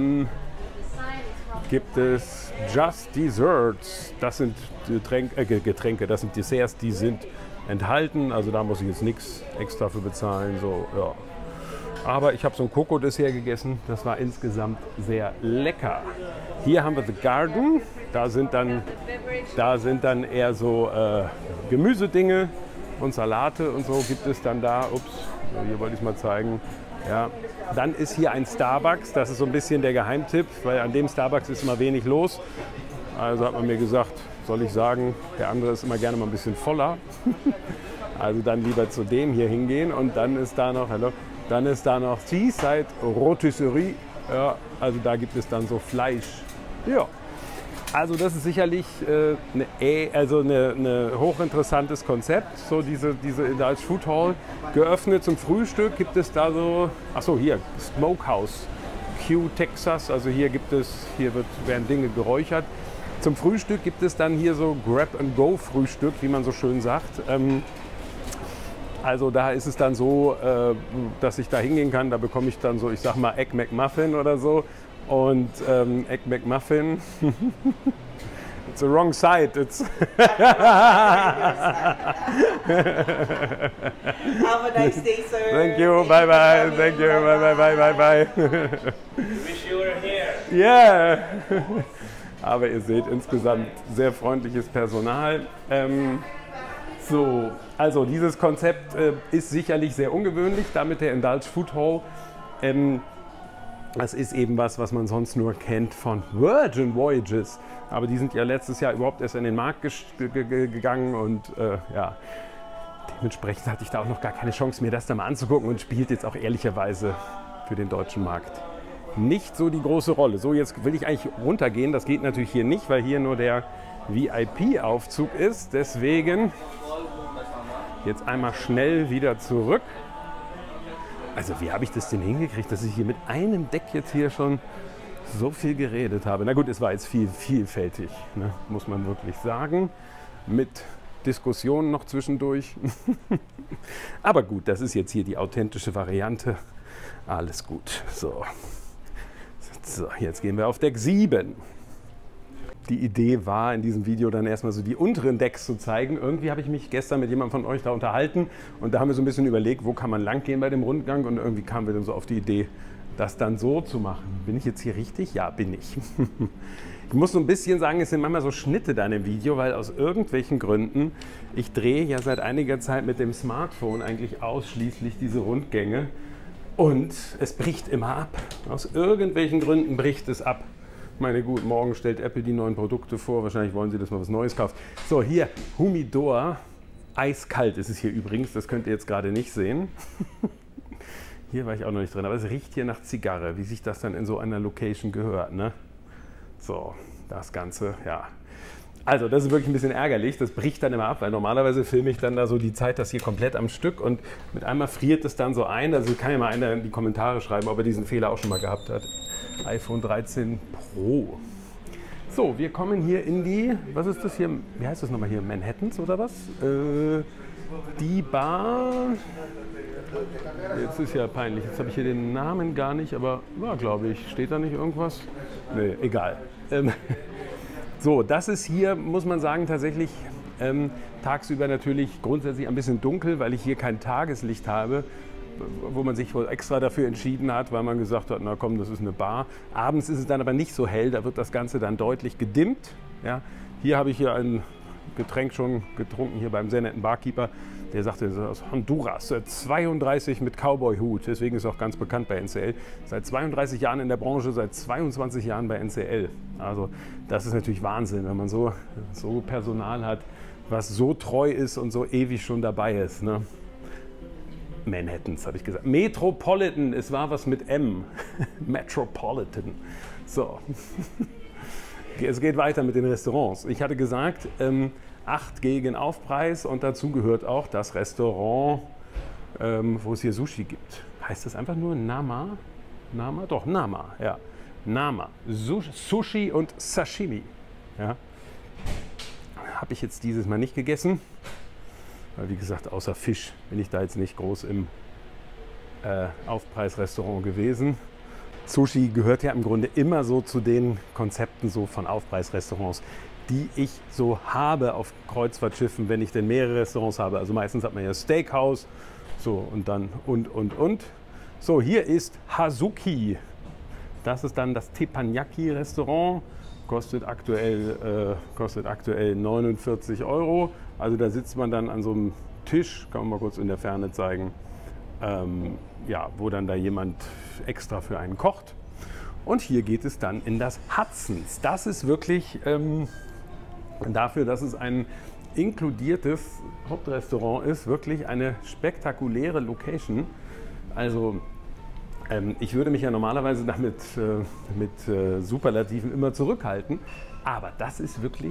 Gibt es Just Desserts. Das sind Getränke, das sind Desserts, die sind enthalten. Also da muss ich jetzt nichts extra für bezahlen. So, ja. Aber ich habe so ein Koko-Dessert gegessen. Das war insgesamt sehr lecker. Hier haben wir The Garden. Da sind dann eher so Gemüsedinge und Salate und so gibt es dann da. Ups, hier wollte ich es mal zeigen. Ja. Dann ist hier ein Starbucks, das ist so ein bisschen der Geheimtipp, weil an dem Starbucks ist immer wenig los. Also hat man mir gesagt, soll ich sagen, der andere ist immer gerne mal ein bisschen voller. Also dann lieber zu dem hier hingehen und dann ist da noch, Seaside Rotisserie. Ja, also da gibt es dann so Fleisch. Ja. Also das ist sicherlich ein hochinteressantes Konzept, so diese Indulge Food Hall. Geöffnet zum Frühstück gibt es da so, achso hier, Smokehouse, Q Texas, also hier werden Dinge geräuchert. Zum Frühstück gibt es dann hier so Grab-and-Go-Frühstück, wie man so schön sagt. Also da ist es dann so, dass ich da hingehen kann, da bekomme ich dann so, ich sag mal Egg McMuffin oder so. Und Egg McMuffin, it's the wrong side. It's Have a nice day, sir. Thank you, bye bye. Thank you, bye. Wish you were here. Yeah. Aber ihr seht insgesamt sehr freundliches Personal. So, also dieses Konzept ist sicherlich sehr ungewöhnlich, damit der Indulge Food Hall. Das ist eben was man sonst nur kennt von Virgin Voyages. Aber die sind ja letztes Jahr überhaupt erst in den Markt gegangen und ja, dementsprechend hatte ich da auch noch gar keine Chance, mir das da mal anzugucken und spielt jetzt auch ehrlicherweise für den deutschen Markt nicht so die große Rolle. So, jetzt will ich eigentlich runtergehen. Das geht natürlich hier nicht, weil hier nur der VIP-Aufzug ist. Deswegen jetzt einmal schnell wieder zurück. Also wie habe ich das denn hingekriegt, dass ich hier mit einem Deck jetzt hier schon so viel geredet habe? Na gut, es war jetzt vielfältig, ne? Muss man wirklich sagen. Mit Diskussionen noch zwischendurch. Aber gut, das ist jetzt hier die authentische Variante. Alles gut. So, jetzt gehen wir auf Deck 7. Die Idee war, in diesem Video dann erstmal so die unteren Decks zu zeigen. Irgendwie habe ich mich gestern mit jemandem von euch da unterhalten und da haben wir so ein bisschen überlegt, wo kann man lang gehen bei dem Rundgang, und irgendwie kamen wir dann so auf die Idee, das dann so zu machen. Bin ich jetzt hier richtig? Ja, bin ich. Ich muss so ein bisschen sagen, es sind manchmal so Schnitte dann im Video, weil aus irgendwelchen Gründen, ich drehe ja seit einiger Zeit mit dem Smartphone eigentlich ausschließlich diese Rundgänge und es bricht immer ab. Aus irgendwelchen Gründen bricht es ab. Meine gut, morgen stellt Apple die neuen Produkte vor. Wahrscheinlich wollen sie, dass man was Neues kauft. So, hier Humidor. Eiskalt ist es hier übrigens. Das könnt ihr jetzt gerade nicht sehen. Hier war ich auch noch nicht drin. Aber es riecht hier nach Zigarre, wie sich das dann in so einer Location gehört, ne? So, das Ganze, ja. Also, das ist wirklich ein bisschen ärgerlich. Das bricht dann immer ab, weil normalerweise filme ich dann da so die Zeit, das hier komplett am Stück. Und mit einmal friert es dann so ein. Also kann ja mal einer in die Kommentare schreiben, ob er diesen Fehler auch schon mal gehabt hat. iPhone 13 Pro. So, wir kommen hier in die, was ist das hier, wie heißt das nochmal hier, Manhattans oder was? Die Bar, jetzt ist ja peinlich, jetzt habe ich hier den Namen gar nicht, aber ja, glaube ich, steht da nicht irgendwas? Nee, egal. So, das ist hier, muss man sagen, tatsächlich tagsüber natürlich grundsätzlich ein bisschen dunkel, weil ich hier kein Tageslicht habe, wo man sich wohl extra dafür entschieden hat, weil man gesagt hat, na komm, das ist eine Bar. Abends ist es dann aber nicht so hell, da wird das Ganze dann deutlich gedimmt. Ja. Hier habe ich hier ein Getränk schon getrunken, hier beim sehr netten Barkeeper. Der sagte, das ist aus Honduras, 32 mit Cowboy-Hut, deswegen ist er auch ganz bekannt bei NCL. Seit 32 Jahren in der Branche, seit 22 Jahren bei NCL. Also das ist natürlich Wahnsinn, wenn man so Personal hat, was so treu ist und so ewig schon dabei ist, ne? Manhattans, habe ich gesagt. Metropolitan, es war was mit M. Metropolitan. So. Es geht weiter mit den Restaurants. Ich hatte gesagt, 8 gegen Aufpreis und dazu gehört auch das Restaurant, wo es hier Sushi gibt. Heißt das einfach nur Nama? Nama? Doch, Nama, ja. Nama. Sushi und Sashimi. Ja. Habe ich jetzt dieses Mal nicht gegessen. Weil wie gesagt, außer Fisch bin ich da jetzt nicht groß im Aufpreisrestaurant gewesen. Sushi gehört ja im Grunde immer so zu den Konzepten so von Aufpreisrestaurants, die ich so habe auf Kreuzfahrtschiffen, wenn ich denn mehrere Restaurants habe. Also meistens hat man ja Steakhouse, so und dann und. So, hier ist Hazuki. Das ist dann das Teppanyaki-Restaurant. Kostet aktuell 49 €. Also da sitzt man dann an so einem Tisch, kann man mal kurz in der Ferne zeigen, ja, wo dann da jemand extra für einen kocht. Und hier geht es dann in das Hudson's. Das ist wirklich dafür, dass es ein inkludiertes Hauptrestaurant ist, wirklich eine spektakuläre Location. Also ich würde mich ja normalerweise damit mit Superlativen immer zurückhalten, aber das ist wirklich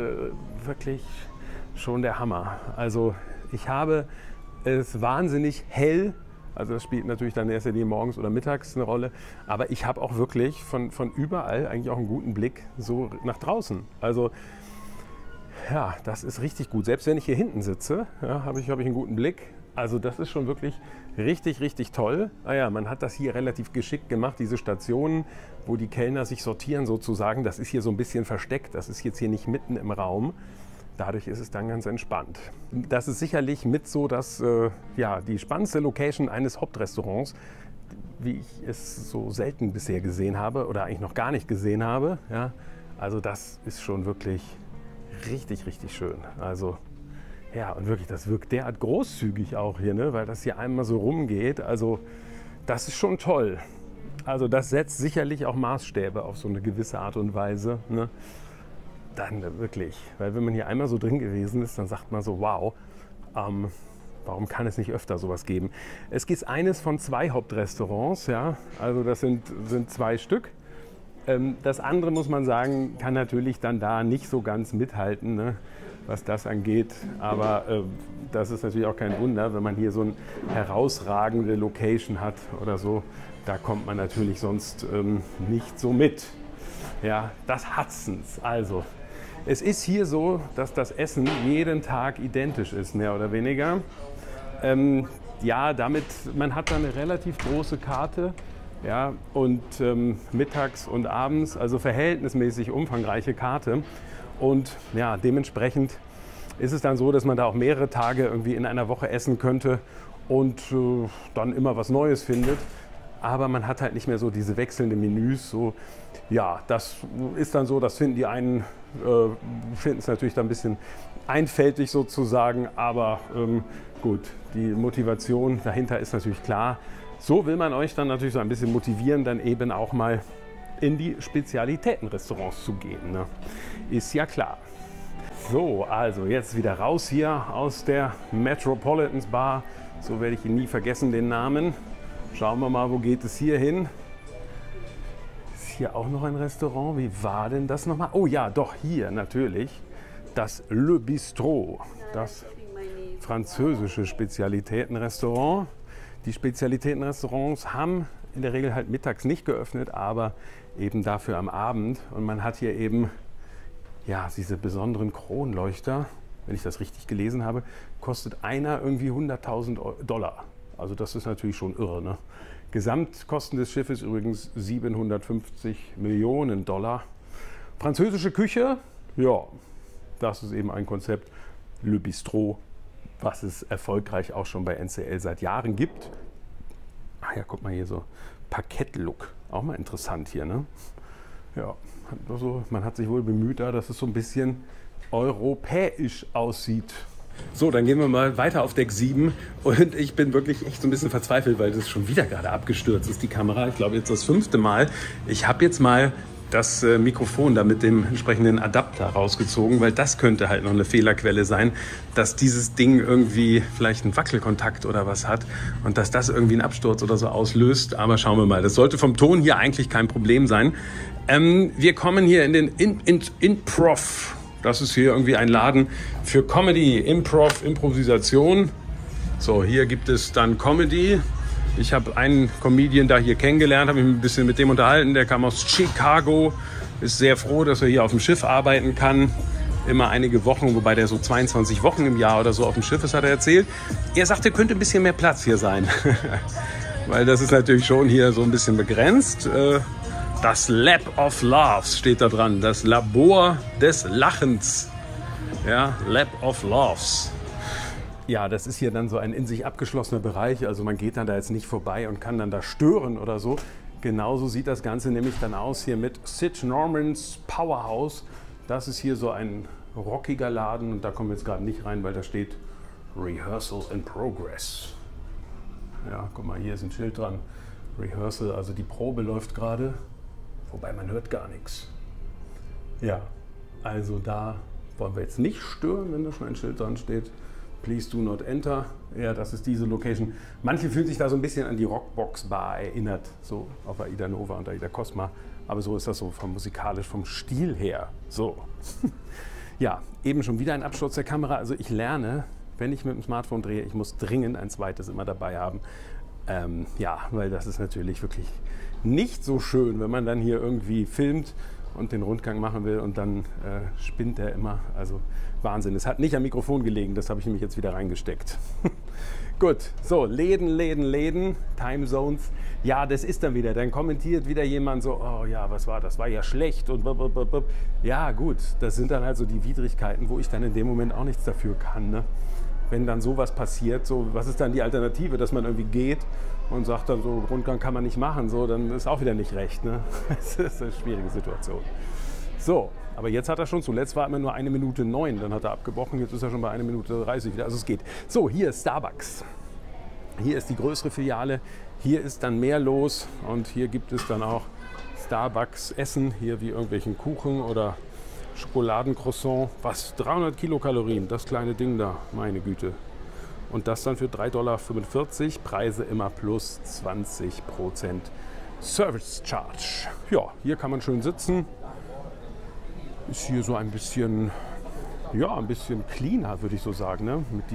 schon der Hammer. Also ich habe es wahnsinnig hell, also das spielt natürlich dann erst morgens oder mittags eine Rolle, aber ich habe auch wirklich von überall eigentlich auch einen guten Blick so nach draußen. Also ja, das ist richtig gut. Selbst wenn ich hier hinten sitze, ja, habe ich einen guten Blick. Also das ist schon wirklich richtig, richtig toll. Naja, man hat das hier relativ geschickt gemacht, diese Stationen, wo die Kellner sich sortieren sozusagen. Das ist hier so ein bisschen versteckt, das ist jetzt hier nicht mitten im Raum. Dadurch ist es dann ganz entspannt. Das ist sicherlich mit so ja, die spannendste Location eines Hauptrestaurants, wie ich es so selten bisher gesehen habe oder eigentlich noch gar nicht gesehen habe. Ja, also das ist schon wirklich richtig, richtig schön. Also ja, und wirklich, das wirkt derart großzügig auch hier, ne? Weil das hier einmal so rumgeht. Also das ist schon toll. Also das setzt sicherlich auch Maßstäbe auf so eine gewisse Art und Weise. Ne? Dann wirklich, weil wenn man hier einmal so drin gewesen ist, dann sagt man so, wow, warum kann es nicht öfter sowas geben? Es gibt eines von 2 Hauptrestaurants, ja, also das sind 2 Stück. Das andere, muss man sagen, kann natürlich dann da nicht so ganz mithalten, ne, was das angeht. Aber das ist natürlich auch kein Wunder, wenn man hier so eine herausragende Location hat oder so. Da kommt man natürlich sonst nicht so mit. Ja, das Hudson's. Also, es ist hier so, dass das Essen jeden Tag identisch ist, mehr oder weniger. Ja, man hat da eine relativ große Karte. Ja, und mittags und abends, also verhältnismäßig umfangreiche Karte. Und ja, dementsprechend ist es dann so, dass man da auch mehrere Tage irgendwie in einer Woche essen könnte und dann immer was Neues findet. Aber man hat halt nicht mehr so diese wechselnden Menüs. So, ja, das ist dann so, das finden die einen, finden es natürlich dann ein bisschen einfältig sozusagen. Aber gut, die Motivation dahinter ist natürlich klar. So will man euch dann natürlich so ein bisschen motivieren, dann eben auch mal in die Spezialitätenrestaurants zu gehen. Ne? Ist ja klar. So, also jetzt wieder raus hier aus der Metropolitans Bar. So werde ich ihn nie vergessen, den Namen. Schauen wir mal, wo geht es hier hin? Ist hier auch noch ein Restaurant? Wie war denn das nochmal? Oh ja, doch, hier natürlich. Das Le Bistrot, das französische Spezialitätenrestaurant. Die Spezialitätenrestaurants haben in der Regel halt mittags nicht geöffnet, aber eben dafür am Abend. Und man hat hier eben ja, diese besonderen Kronleuchter, wenn ich das richtig gelesen habe, kostet einer irgendwie 100.000 $. Also das ist natürlich schon irre. Ne? Gesamtkosten des Schiffes übrigens 750 Millionen $. Französische Küche, ja, das ist eben ein Konzept, Le Bistrot, was es erfolgreich auch schon bei NCL seit Jahren gibt. Ach ja, guck mal hier so, Parkettlook, auch mal interessant hier, ne? Ja, also man hat sich wohl bemüht, da, dass es so ein bisschen europäisch aussieht. So, dann gehen wir mal weiter auf Deck 7 und ich bin wirklich echt so ein bisschen verzweifelt, weil das schon wieder gerade abgestürzt ist, die Kamera. Ich glaube jetzt das 5. Mal. Ich habe jetzt mal das Mikrofon da mit dem entsprechenden Adapter rausgezogen, weil das könnte halt noch eine Fehlerquelle sein, dass dieses Ding irgendwie vielleicht einen Wackelkontakt oder was hat und dass das irgendwie einen Absturz oder so auslöst. Aber schauen wir mal, das sollte vom Ton hier eigentlich kein Problem sein. Wir kommen hier in den Improv. Das ist hier irgendwie ein Laden für Comedy, Improv, Improvisation. So, hier gibt es dann Comedy. Ich habe einen Comedian da hier kennengelernt, habe mich ein bisschen mit dem unterhalten. Der kam aus Chicago, ist sehr froh, dass er hier auf dem Schiff arbeiten kann. Immer einige Wochen, wobei der so 22 Wochen im Jahr oder so auf dem Schiff ist, hat er erzählt. Er sagte, könnte ein bisschen mehr Platz hier sein. Weil das ist natürlich schon hier so ein bisschen begrenzt. Das Lab of Laughs steht da dran. Das Labor des Lachens. Ja, Lab of Laughs. Ja, das ist hier dann so ein in sich abgeschlossener Bereich. Also man geht dann da jetzt nicht vorbei und kann dann da stören oder so. Genauso sieht das Ganze nämlich dann aus hier mit Sid Normans Powerhouse. Das ist hier so ein rockiger Laden und da kommen wir jetzt gerade nicht rein, weil da steht Rehearsal in Progress. Ja, guck mal, hier ist ein Schild dran. Rehearsal, also die Probe läuft gerade, wobei man hört gar nichts. Ja, also da wollen wir jetzt nicht stören, wenn da schon ein Schild dran steht. Please do not enter. Ja, das ist diese Location. Manche fühlen sich da so ein bisschen an die Rockbox Bar erinnert, so auf Aida Nova und Aida Cosma. Aber so ist das so musikalisch, vom Stil her. So. Ja, eben schon wieder ein Absturz der Kamera. Also ich lerne, wenn ich mit dem Smartphone drehe, ich muss dringend ein zweites immer dabei haben. Ja, weil das ist natürlich wirklich nicht so schön, wenn man dann hier irgendwie filmt und den Rundgang machen will und dann spinnt der immer. Also Wahnsinn. Es hat nicht am Mikrofon gelegen, das habe ich nämlich jetzt wieder reingesteckt. Gut, so, Läden, Time Zones. Ja, das ist dann wieder. Dann kommentiert wieder jemand so, oh ja, was war das? War ja schlecht und blablabla. Ja, gut, das sind dann halt so die Widrigkeiten, wo ich dann in dem Moment auch nichts dafür kann. Ne? Wenn dann sowas passiert, so, was ist dann die Alternative, dass man irgendwie geht und sagt dann so, Rundgang kann man nicht machen, so, dann ist auch wieder nicht recht. Ne? Das ist eine schwierige Situation. So, aber jetzt hat er schon, zuletzt war immer nur 1 Minute 9, dann hat er abgebrochen, jetzt ist er schon bei 1 Minute 30 wieder, also es geht. So, hier ist Starbucks. Hier ist die größere Filiale. Hier ist dann mehr los und hier gibt es dann auch Starbucks-Essen, hier wie irgendwelchen Kuchen oder Schokoladencroissant. Was? 300 Kilokalorien, das kleine Ding da, meine Güte. Und das dann für 3,45 $, Preise immer plus 20% Service Charge. Ja, hier kann man schön sitzen. Ist hier so ein bisschen, ja, ein bisschen cleaner, würde ich so sagen, ne? Mit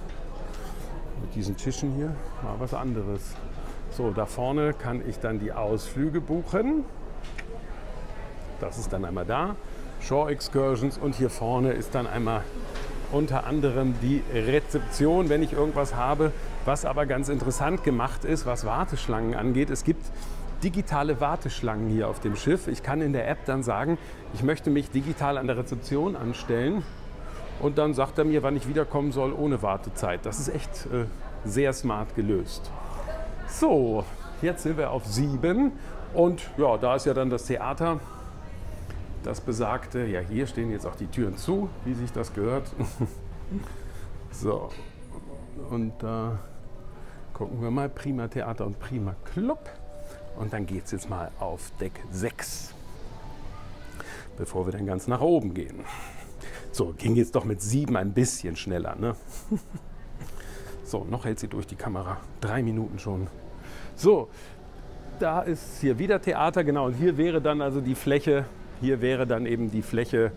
diesen Tischen hier. Mal was anderes. So, da vorne kann ich dann die Ausflüge buchen. Das ist dann einmal da. Shore Excursions und hier vorne ist dann einmal unter anderem die Rezeption, wenn ich irgendwas habe. Was aber ganz interessant gemacht ist, was Warteschlangen angeht. Es gibt digitale Warteschlangen hier auf dem Schiff. Ich kann in der App dann sagen, ich möchte mich digital an der Rezeption anstellen. Und dann sagt er mir, wann ich wiederkommen soll, ohne Wartezeit. Das ist echt sehr smart gelöst. So, jetzt sind wir auf 7 und ja, da ist ja dann das Theater. Das besagte, ja, hier stehen jetzt auch die Türen zu, wie sich das gehört. So, und da gucken wir mal, Prima Theater und Prima Club. Und dann geht es jetzt mal auf Deck 6, bevor wir dann ganz nach oben gehen. So, ging jetzt doch mit 7 ein bisschen schneller, ne? So, noch hält sie durch die Kamera. 3 Minuten schon. So, da ist hier wieder Theater, genau. Und hier wäre dann also die Fläche, hier wäre dann eben die Fläche,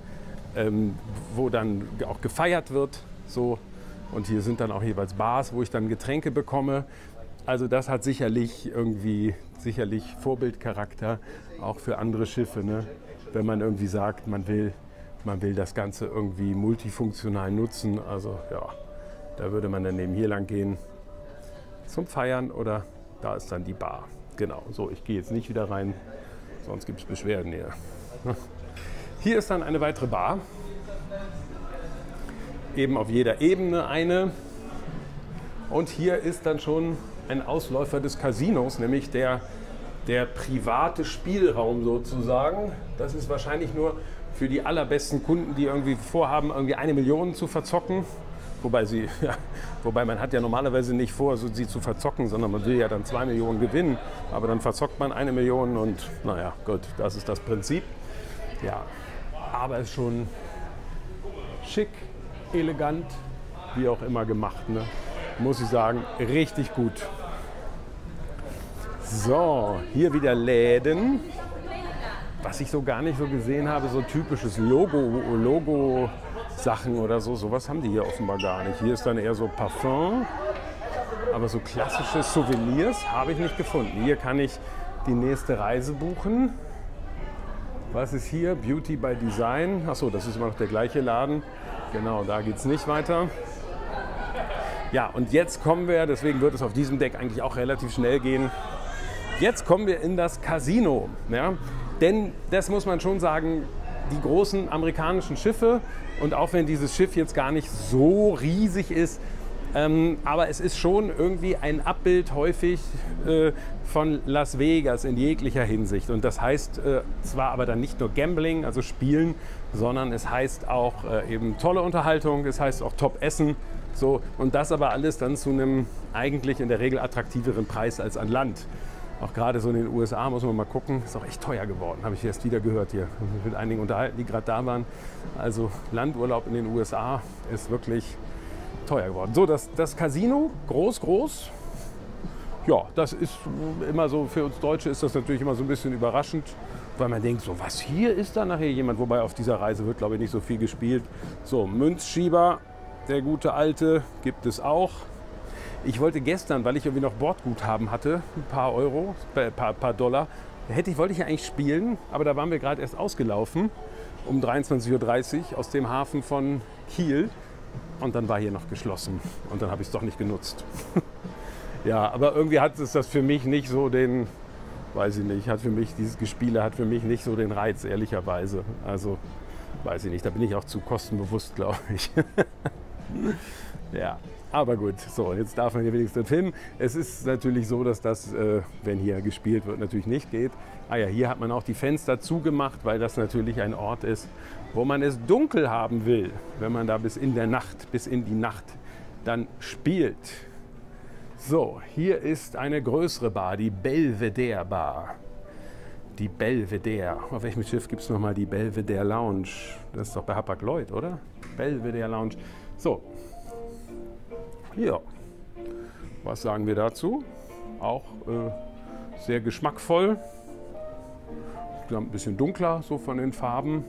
wo dann auch gefeiert wird. So, und hier sind dann auch jeweils Bars, wo ich dann Getränke bekomme. Also das hat sicherlich Vorbildcharakter, auch für andere Schiffe, ne? Wenn man irgendwie sagt, man will das Ganze irgendwie multifunktional nutzen. Also ja, da würde man dann neben hier lang gehen zum Feiern oder da ist dann die Bar. Genau, so, ich gehe jetzt nicht wieder rein, sonst gibt es Beschwerden hier. Hier ist dann eine weitere Bar. Eben auf jeder Ebene eine. Und hier ist dann schon ein Ausläufer des Casinos, nämlich der private Spielraum sozusagen. Das ist wahrscheinlich nur für die allerbesten Kunden, die irgendwie vorhaben, irgendwie 1 Million zu verzocken. Wobei man hat ja normalerweise nicht vor, sie zu verzocken, sondern man will ja dann 2 Millionen gewinnen. Aber dann verzockt man 1 Million und naja, gut, das ist das Prinzip. Ja, aber ist schon schick, elegant, wie auch immer gemacht, ne? Muss ich sagen, richtig gut. So, hier wieder Läden. Was ich so gar nicht so gesehen habe, so typisches Logo-Sachen oder so. Sowas haben die hier offenbar gar nicht. Hier ist dann eher so Parfum. Aber so klassische Souvenirs habe ich nicht gefunden. Hier kann ich die nächste Reise buchen. Was ist hier? Beauty by Design. Achso, das ist immer noch der gleiche Laden. Genau, da geht es nicht weiter. Ja, und jetzt kommen wir, deswegen wird es auf diesem Deck eigentlich auch relativ schnell gehen. Jetzt kommen wir in das Casino. Ja? Denn das muss man schon sagen, die großen amerikanischen Schiffe, und auch wenn dieses Schiff jetzt gar nicht so riesig ist, aber es ist schon irgendwie ein Abbild häufig von Las Vegas in jeglicher Hinsicht. Und das heißt zwar aber dann nicht nur Gambling, also Spielen, sondern es heißt auch eben tolle Unterhaltung, es heißt auch Top-Essen. So, und das aber alles dann zu einem eigentlich in der Regel attraktiveren Preis als an Land. Auch gerade so in den USA muss man mal gucken, ist auch echt teuer geworden, habe ich erst wieder gehört hier. Mit einigen unterhalten, die gerade da waren. Also Landurlaub in den USA ist wirklich teuer geworden. So, das Casino, groß. Ja, das ist immer so, für uns Deutsche ist das natürlich immer so ein bisschen überraschend, weil man denkt, so was, hier ist da nachher jemand, wobei auf dieser Reise wird, glaube ich, nicht so viel gespielt. So, Münzschieber, der gute alte, gibt es auch. Ich wollte gestern, weil ich irgendwie noch Bordguthaben hatte, ein paar Euro, paar Dollar, wollte ich ja eigentlich spielen, aber da waren wir gerade erst ausgelaufen um 23:30 Uhr aus dem Hafen von Kiel und dann war hier noch geschlossen und dann habe ich es doch nicht genutzt. Ja, aber irgendwie hat es das für mich nicht so den, weiß ich nicht, dieses Gespiele hat für mich nicht so den Reiz, ehrlicherweise. Also, weiß ich nicht, da bin ich auch zu kostenbewusst, glaube ich. Ja, aber gut, so, jetzt darf man hier wenigstens filmen. Es ist natürlich so, dass das, wenn hier gespielt wird, natürlich nicht geht. Ah ja, hier hat man auch die Fenster zugemacht, weil das natürlich ein Ort ist, wo man es dunkel haben will, wenn man da bis in die Nacht dann spielt. So, hier ist eine größere Bar, die Belvedere Bar. Die Belvedere. Auf welchem Schiff gibt es nochmal die Belvedere Lounge? Das ist doch bei Hapag-Lloyd, oder? Belvedere Lounge. So. Ja. Was sagen wir dazu? Auch sehr geschmackvoll. Ein bisschen dunkler, so von den Farben.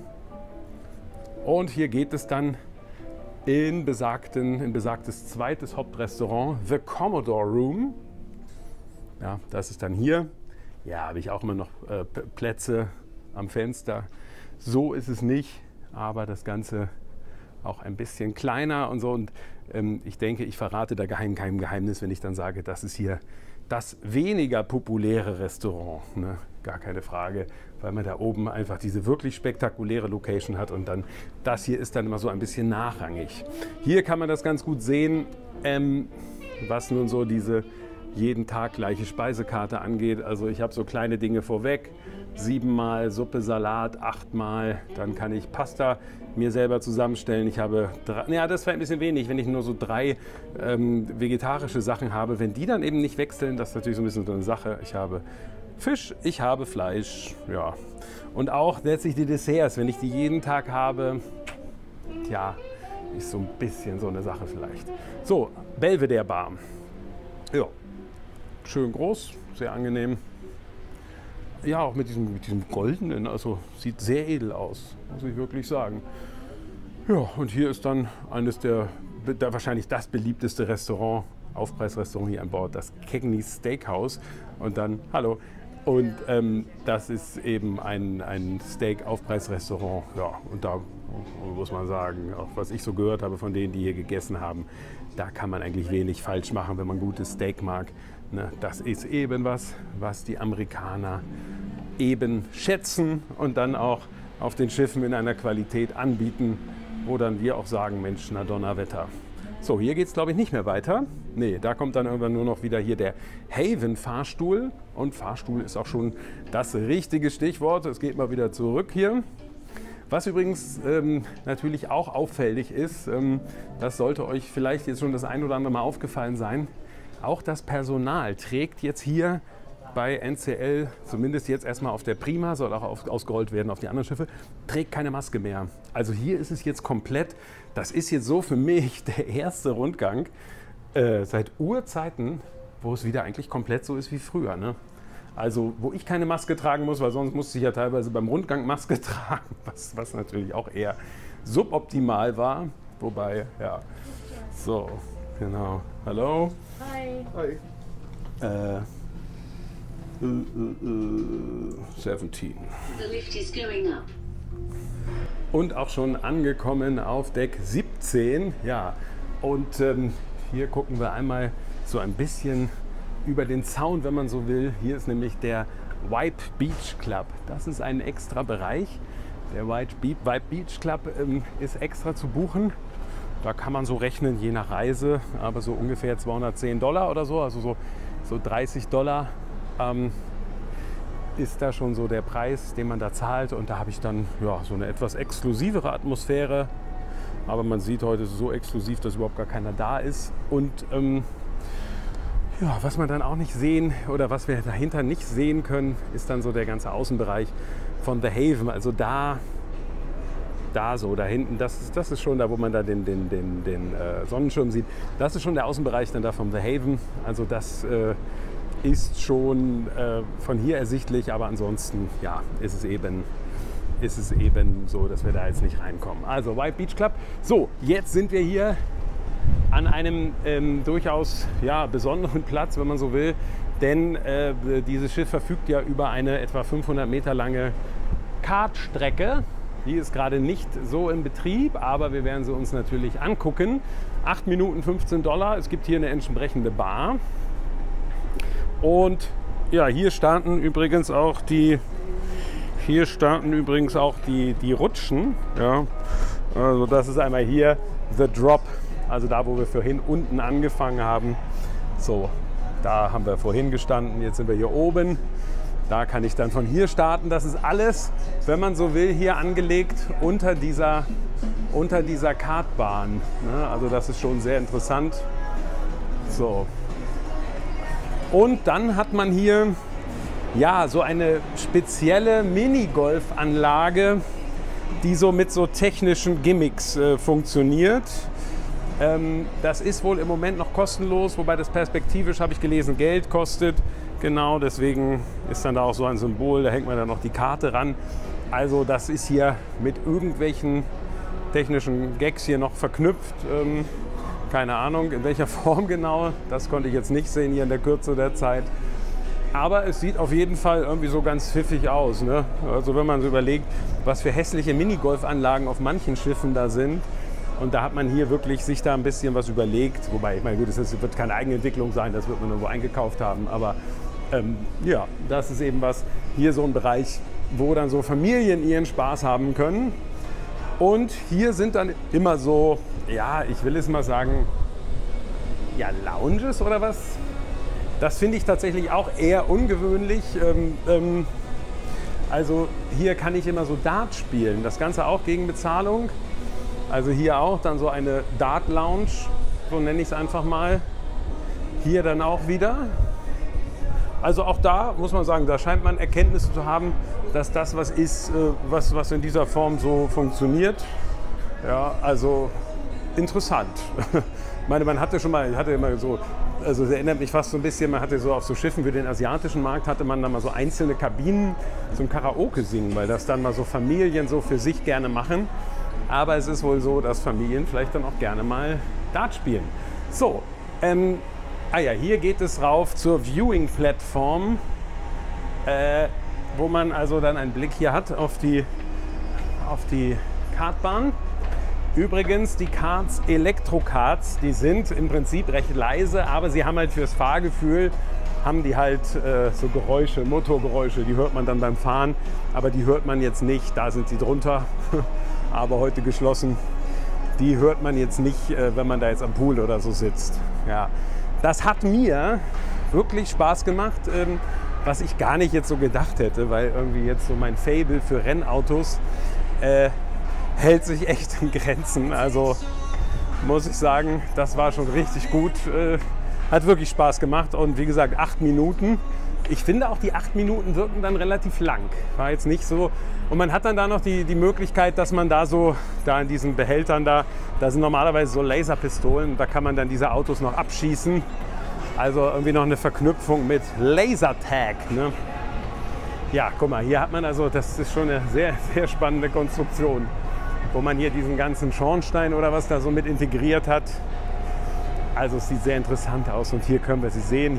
Und hier geht es dann in besagtes zweites Hauptrestaurant, The Commodore Room. Ja, das ist dann hier. Ja, habe ich auch immer noch Plätze am Fenster. So ist es nicht, aber das Ganze auch ein bisschen kleiner und so. Und ich denke, ich verrate da kein Geheimnis, wenn ich dann sage, das ist hier das weniger populäre Restaurant. Ne? Gar keine Frage, weil man da oben einfach diese wirklich spektakuläre Location hat und dann das hier ist dann immer so ein bisschen nachrangig. Hier kann man das ganz gut sehen, was nun so diese jeden Tag gleiche Speisekarte angeht. Also ich habe so kleine Dinge vorweg, 7-mal Suppe, Salat, 8-mal, dann kann ich Pasta mir selber zusammenstellen. Ich habe das wäre ein bisschen wenig, wenn ich nur so 3 vegetarische Sachen habe. Wenn die dann eben nicht wechseln, das ist natürlich so ein bisschen so eine Sache. Ich habe Fisch, ich habe Fleisch, ja. Und auch letztlich die Desserts, wenn ich die jeden Tag habe, ja, ist so ein bisschen so eine Sache vielleicht. So, Belvedere Bar. Ja, schön groß, sehr angenehm. Ja, auch mit diesem goldenen, also sieht sehr edel aus, muss ich wirklich sagen. Ja, und hier ist dann eines wahrscheinlich das beliebteste Restaurant, Aufpreisrestaurant hier an Bord, das Cagney's Steakhouse. Und dann, hallo, und das ist eben ein Steak-Aufpreisrestaurant. Ja, und da muss man sagen, auch was ich so gehört habe von denen, die hier gegessen haben, da kann man eigentlich wenig falsch machen, wenn man gutes Steak mag. Ne, das ist eben was die Amerikaner eben schätzen und dann auch auf den Schiffen in einer Qualität anbieten, wo dann wir auch sagen, Mensch, na Donnerwetter. So, hier geht es glaube ich nicht mehr weiter. Nee, da kommt dann irgendwann nur noch wieder hier der Haven-Fahrstuhl. Und Fahrstuhl ist auch schon das richtige Stichwort. Es geht mal wieder zurück hier. Was übrigens natürlich auch auffällig ist, das sollte euch vielleicht jetzt schon das ein oder andere Mal aufgefallen sein, auch das Personal trägt jetzt hier bei NCL, zumindest jetzt erstmal auf der Prima, soll auch ausgerollt werden auf die anderen Schiffe, trägt keine Maske mehr. Also hier ist es jetzt komplett, das ist jetzt so für mich der erste Rundgang seit Urzeiten, wo es wieder eigentlich komplett so ist wie früher. Ne? Also wo ich keine Maske tragen muss, weil sonst musste ich ja teilweise beim Rundgang Maske tragen, was natürlich auch eher suboptimal war. Wobei, ja, so, genau. Hallo. Hi. Hi. 17. The lift is going up. Und auch schon angekommen auf Deck 17. Ja, und hier gucken wir einmal so ein bisschen über den Zaun, wenn man so will. Hier ist nämlich der Vibe Beach Club. Das ist ein extra Bereich. Der Vibe Beach Club ist extra zu buchen. Da kann man so rechnen, je nach Reise, aber so ungefähr $210 oder so, also so $30 ist da schon so der Preis, den man da zahlt. Und da habe ich dann ja, so eine etwas exklusivere Atmosphäre. Aber man sieht heute, es ist so exklusiv, dass überhaupt gar keiner da ist. Und ja, was man dann auch nicht sehen oder was wir dahinter nicht sehen können, ist dann so der ganze Außenbereich von The Haven. Also da so, da hinten, das ist schon da, wo man da den Sonnenschirm sieht. Das ist schon der Außenbereich dann da vom The Haven. Also das ist schon von hier ersichtlich, aber ansonsten ja, ist es eben so, dass wir da jetzt nicht reinkommen. Also Vibe Beach Club. So, jetzt sind wir hier an einem durchaus ja, besonderen Platz, wenn man so will. Denn dieses Schiff verfügt ja über eine etwa 500 Meter lange Kartstrecke. Die ist gerade nicht so in Betrieb, aber wir werden sie uns natürlich angucken. 8 Minuten $15. Es gibt hier eine entsprechende Bar. Und ja, hier starten übrigens auch die Rutschen. Ja. Also das ist einmal hier The Drop, also da, wo wir vorhin unten angefangen haben. So, da haben wir vorhin gestanden, jetzt sind wir hier oben. Da kann ich dann von hier starten. Das ist alles, wenn man so will, hier angelegt unter dieser Kartbahn. Also das ist schon sehr interessant. So, Und dann hat man hier ja so eine spezielle Minigolfanlage, die so mit so technischen Gimmicks funktioniert. Das ist wohl im Moment noch kostenlos, wobei das perspektivisch, habe ich gelesen, Geld kostet. Genau, deswegen ist dann da auch so ein Symbol, da hängt man dann noch die Karte ran. Also das ist hier mit irgendwelchen technischen Gags hier noch verknüpft. Keine Ahnung, in welcher Form genau, das konnte ich jetzt nicht sehen hier in der Kürze der Zeit. Aber es sieht auf jeden Fall irgendwie so ganz pfiffig aus, ne? Also wenn man so überlegt, was für hässliche Minigolfanlagen auf manchen Schiffen da sind. Und da hat man hier wirklich sich da ein bisschen was überlegt. Wobei, ich meine, gut, das wird keine Eigenentwicklung sein, das wird man irgendwo eingekauft haben. Aber ja, das ist eben was, hier so ein Bereich, wo dann so Familien ihren Spaß haben können. Und hier sind dann immer so, ja, ich will es mal sagen, ja, Lounges oder was? Das finde ich tatsächlich auch eher ungewöhnlich. Also hier kann ich immer so Dart spielen. Das Ganze auch gegen Bezahlung. Also hier auch dann so eine Dart-Lounge, so nenne ich es einfach mal. Hier dann auch wieder. Also auch da muss man sagen, da scheint man Erkenntnisse zu haben, dass das was ist, was in dieser Form so funktioniert. Ja, also interessant. Ich meine, man hatte immer so, also es erinnert mich fast so ein bisschen, man hatte so auf so Schiffen für den asiatischen Markt, hatte man dann mal so einzelne Kabinen zum Karaoke singen, weil das dann mal so Familien so für sich gerne machen. Aber es ist wohl so, dass Familien vielleicht dann auch gerne mal Dart spielen. So, ja, hier geht es rauf zur Viewing-Plattform, wo man also dann einen Blick hier hat auf die Kartbahn. Übrigens, die Karts, Elektrokarts, die sind im Prinzip recht leise, aber sie haben halt fürs Fahrgefühl, haben die halt so Geräusche, Motorgeräusche, die hört man dann beim Fahren, aber die hört man jetzt nicht, da sind sie drunter, aber heute geschlossen. Die hört man jetzt nicht, wenn man da jetzt am Pool oder so sitzt. Ja. Das hat mir wirklich Spaß gemacht, was ich gar nicht jetzt so gedacht hätte, weil irgendwie jetzt so mein Faible für Rennautos hält sich echt in Grenzen. Also muss ich sagen, das war schon richtig gut. Hat wirklich Spaß gemacht und wie gesagt, 8 Minuten. Ich finde auch die 8 Minuten wirken dann relativ lang. War jetzt nicht so. Und man hat dann da noch die Möglichkeit, dass man da in diesen Behältern da sind normalerweise so Laserpistolen, da kann man dann diese Autos noch abschießen. Also irgendwie noch eine Verknüpfung mit Lasertag. Ne? Ja, guck mal, hier hat man also, das ist schon eine sehr, sehr spannende Konstruktion, wo man hier diesen ganzen Schornstein oder was da so mit integriert hat. Also es sieht sehr interessant aus und hier können wir sie sehen,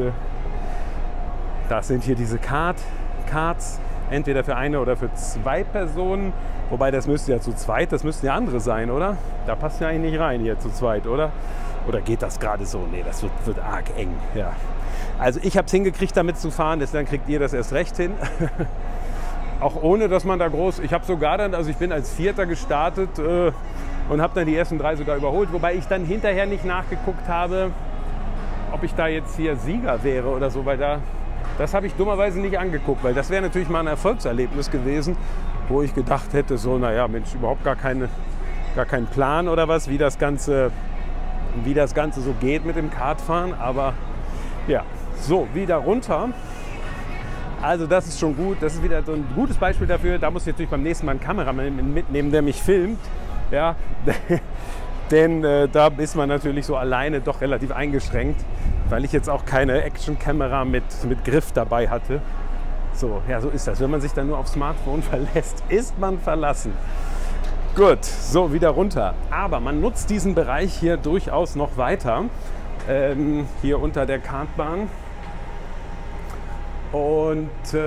das sind hier diese Karts, entweder für eine oder für 2 Personen. Wobei das müsste ja zu zweit, das müssten ja andere sein, oder? Da passt ja eigentlich nicht rein hier zu zweit, oder? Oder geht das gerade so? Nee, das wird arg eng, ja. Also ich habe es hingekriegt, damit zu fahren, deswegen kriegt ihr das erst recht hin. Auch ohne, dass man da ich habe sogar dann, also ich bin als Vierter gestartet und habe dann die ersten 3 sogar überholt, wobei ich dann hinterher nicht nachgeguckt habe, ob ich da jetzt hier Sieger wäre oder so, weil das habe ich dummerweise nicht angeguckt, weil das wäre natürlich mal ein Erfolgserlebnis gewesen, wo ich gedacht hätte, so, naja, Mensch, überhaupt gar keinen Plan oder was, wie das Ganze so geht mit dem Kartfahren, aber ja, so, wieder runter. Also das ist schon gut, das ist wieder so ein gutes Beispiel dafür, da muss ich natürlich beim nächsten Mal einen Kameramann mitnehmen, der mich filmt, ja, denn da ist man natürlich so alleine doch relativ eingeschränkt, weil ich jetzt auch keine Actionkamera mit Griff dabei hatte. So, ja, so ist das. Wenn man sich dann nur aufs Smartphone verlässt, ist man verlassen. Gut, so, wieder runter. Aber man nutzt diesen Bereich hier durchaus noch weiter, hier unter der Kartbahn. Und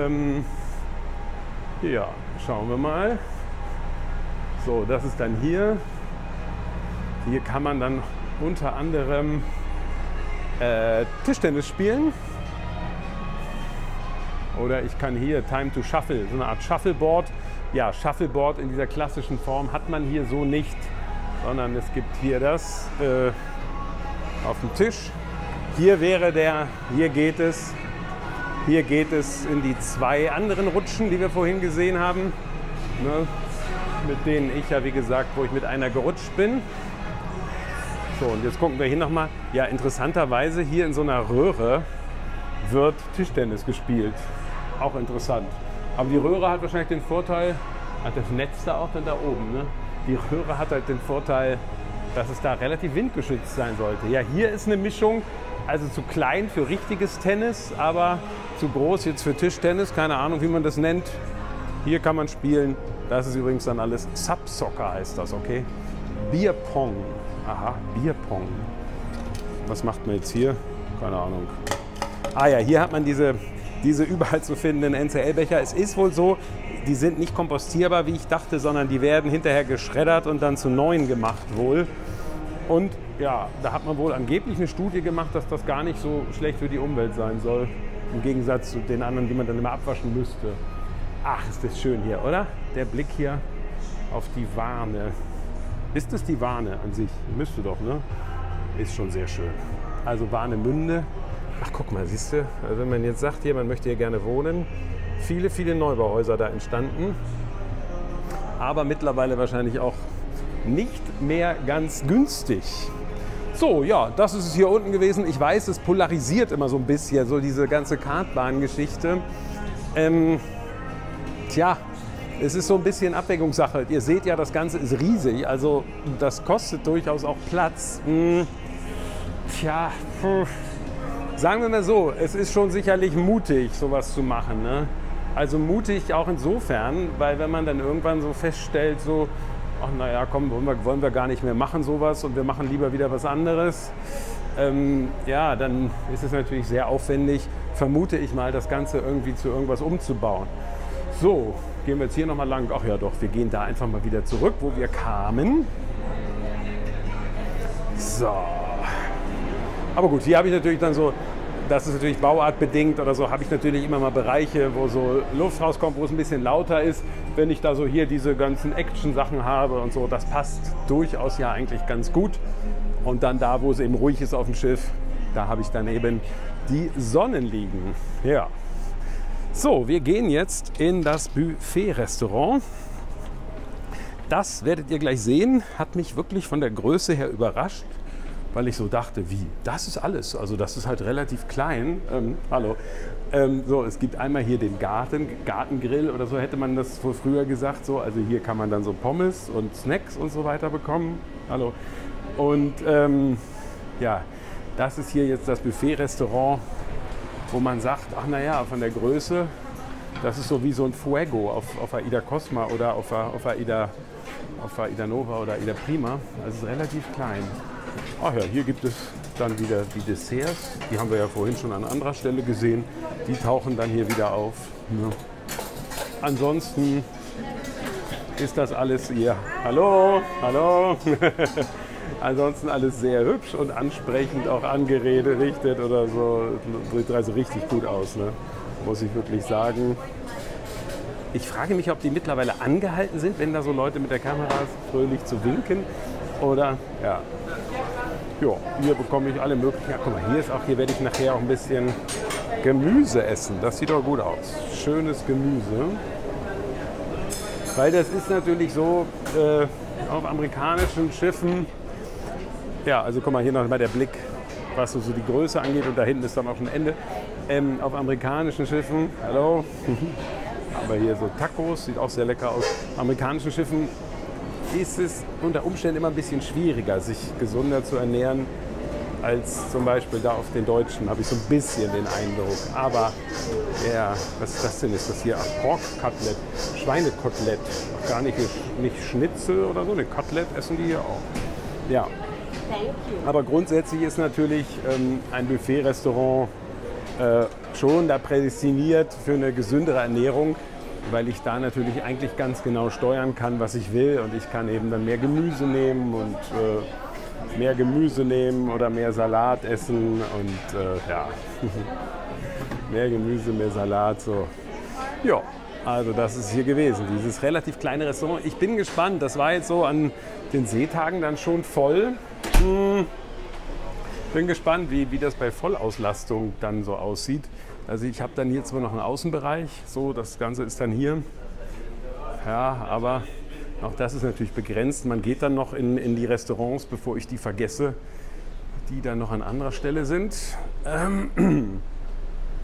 ja, schauen wir mal. So, das ist dann hier. Hier kann man dann unter anderem Tischtennis spielen. Oder ich kann hier Time to Shuffle, so eine Art Shuffleboard. Ja, Shuffleboard in dieser klassischen Form hat man hier so nicht, sondern es gibt hier das auf dem Tisch. Hier geht es in die 2 anderen Rutschen, die wir vorhin gesehen haben, ne, mit denen ich ja, wie gesagt, wo ich mit einer gerutscht bin. So, und jetzt gucken wir hier nochmal. Ja, interessanterweise hier in so einer Röhre wird Tischtennis gespielt. Auch interessant. Aber die Röhre hat wahrscheinlich den Vorteil, hat das Netz da auch dann da oben, ne? Die Röhre hat halt den Vorteil, dass es da relativ windgeschützt sein sollte. Ja, hier ist eine Mischung, also zu klein für richtiges Tennis, aber zu groß jetzt für Tischtennis. Keine Ahnung, wie man das nennt. Hier kann man spielen. Das ist übrigens dann alles Sub-Soccer heißt das, okay? Bierpong. Aha, Bierpong. Was macht man jetzt hier? Keine Ahnung. Ah ja, hier hat man diese überall zu findenden NCL-Becher. Es ist wohl so, die sind nicht kompostierbar, wie ich dachte, sondern die werden hinterher geschreddert und dann zu neuen gemacht wohl. Und ja, da hat man wohl angeblich eine Studie gemacht, dass das gar nicht so schlecht für die Umwelt sein soll. Im Gegensatz zu den anderen, die man dann immer abwaschen müsste. Ach, ist das schön hier, oder? Der Blick hier auf die Warne. Ist es die Warne an sich? Müsste doch, ne? Ist schon sehr schön. Also Warnemünde. Ach, guck mal, siehst du, wenn man jetzt sagt, hier, man möchte hier gerne wohnen, viele, viele Neubauhäuser da entstanden, aber mittlerweile wahrscheinlich auch nicht mehr ganz günstig. So, ja, das ist es hier unten gewesen. Ich weiß, es polarisiert immer so ein bisschen, so diese ganze Kartbahn-Geschichte. Tja, es ist so ein bisschen Abwägungssache. Ihr seht ja, das Ganze ist riesig, also das kostet durchaus auch Platz. Sagen wir mal so, es ist schon sicherlich mutig, sowas zu machen, ne? Also mutig auch insofern, weil wenn man dann irgendwann so feststellt, so, ach naja, komm, wollen wir gar nicht mehr machen sowas und wir machen lieber wieder was anderes, ja, dann ist es natürlich sehr aufwendig, vermute ich mal, das Ganze irgendwie zu irgendwas umzubauen. So, gehen wir jetzt hier nochmal lang. Ach ja doch, wir gehen da einfach mal wieder zurück, wo wir kamen. So. Aber gut, hier habe ich natürlich dann so, das ist natürlich bauartbedingt oder so, habe ich natürlich immer mal Bereiche, wo so Luft rauskommt, wo es ein bisschen lauter ist. Wenn ich da so hier diese ganzen Action-Sachen habe und so, das passt durchaus ja eigentlich ganz gut. Und dann da, wo es eben ruhig ist auf dem Schiff, da habe ich dann eben die Sonnen liegen. Ja. So, wir gehen jetzt in das Buffet-Restaurant. Das werdet ihr gleich sehen, hat mich wirklich von der Größe her überrascht, weil ich so dachte, wie, das ist alles, also das ist halt relativ klein. Hallo. So, es gibt einmal hier den Gartengrill oder so hätte man das wohl früher gesagt. So, also hier kann man dann so Pommes und Snacks und so weiter bekommen. Hallo. Und ja, das ist hier jetzt das Buffet-Restaurant, wo man sagt, ach naja, von der Größe, das ist so wie so ein Fuego auf Aida Cosma oder auf Aida Nova oder Aida Prima. Also es ist relativ klein. Ach ja, hier gibt es dann wieder die Desserts. Die haben wir ja vorhin schon an anderer Stelle gesehen. Die tauchen dann hier wieder auf. Ja. Ansonsten ist das alles hier. Hallo, hallo. Ansonsten alles sehr hübsch und ansprechend auch angerichtet oder so. Sieht also richtig gut aus, ne? Muss ich wirklich sagen. Ich frage mich, ob die mittlerweile angehalten sind, wenn da so Leute mit der Kamera fröhlich zu winken. Oder, ja. Jo, hier bekomme ich alle möglichen. Ja, guck mal, hier werde ich nachher auch ein bisschen Gemüse essen. Das sieht doch gut aus. Schönes Gemüse. Weil das ist natürlich so, auf amerikanischen Schiffen. Ja, also guck mal, hier noch mal der Blick, was so die Größe angeht. Und da hinten ist dann auch schon Ende. Auf amerikanischen Schiffen, hallo, aber hier so Tacos, sieht auch sehr lecker aus. Auf amerikanischen Schiffen ist es unter Umständen immer ein bisschen schwieriger, sich gesunder zu ernähren, als zum Beispiel da auf den Deutschen, habe ich so ein bisschen den Eindruck. Aber ja, was ist das denn? Ist das hier Pork-Kotelett, Schweinekotelett, gar nicht Schnitzel oder so, eine Kotelett essen die hier auch. Ja. Aber grundsätzlich ist natürlich ein Buffet-Restaurant schon da prädestiniert für eine gesündere Ernährung, weil ich da natürlich eigentlich ganz genau steuern kann, was ich will. Und ich kann eben dann mehr Gemüse nehmen und oder mehr Salat essen und ja, mehr Gemüse, mehr Salat, so. Ja, also das ist hier gewesen, dieses relativ kleine Restaurant. Ich bin gespannt, das war jetzt so an den Seetagen dann schon voll. Bin gespannt, wie das bei Vollauslastung dann so aussieht. Also ich habe dann hier zwar noch einen Außenbereich, so das Ganze ist dann hier. Ja, aber auch das ist natürlich begrenzt. Man geht dann noch in die Restaurants, bevor ich die vergesse, die dann noch an anderer Stelle sind.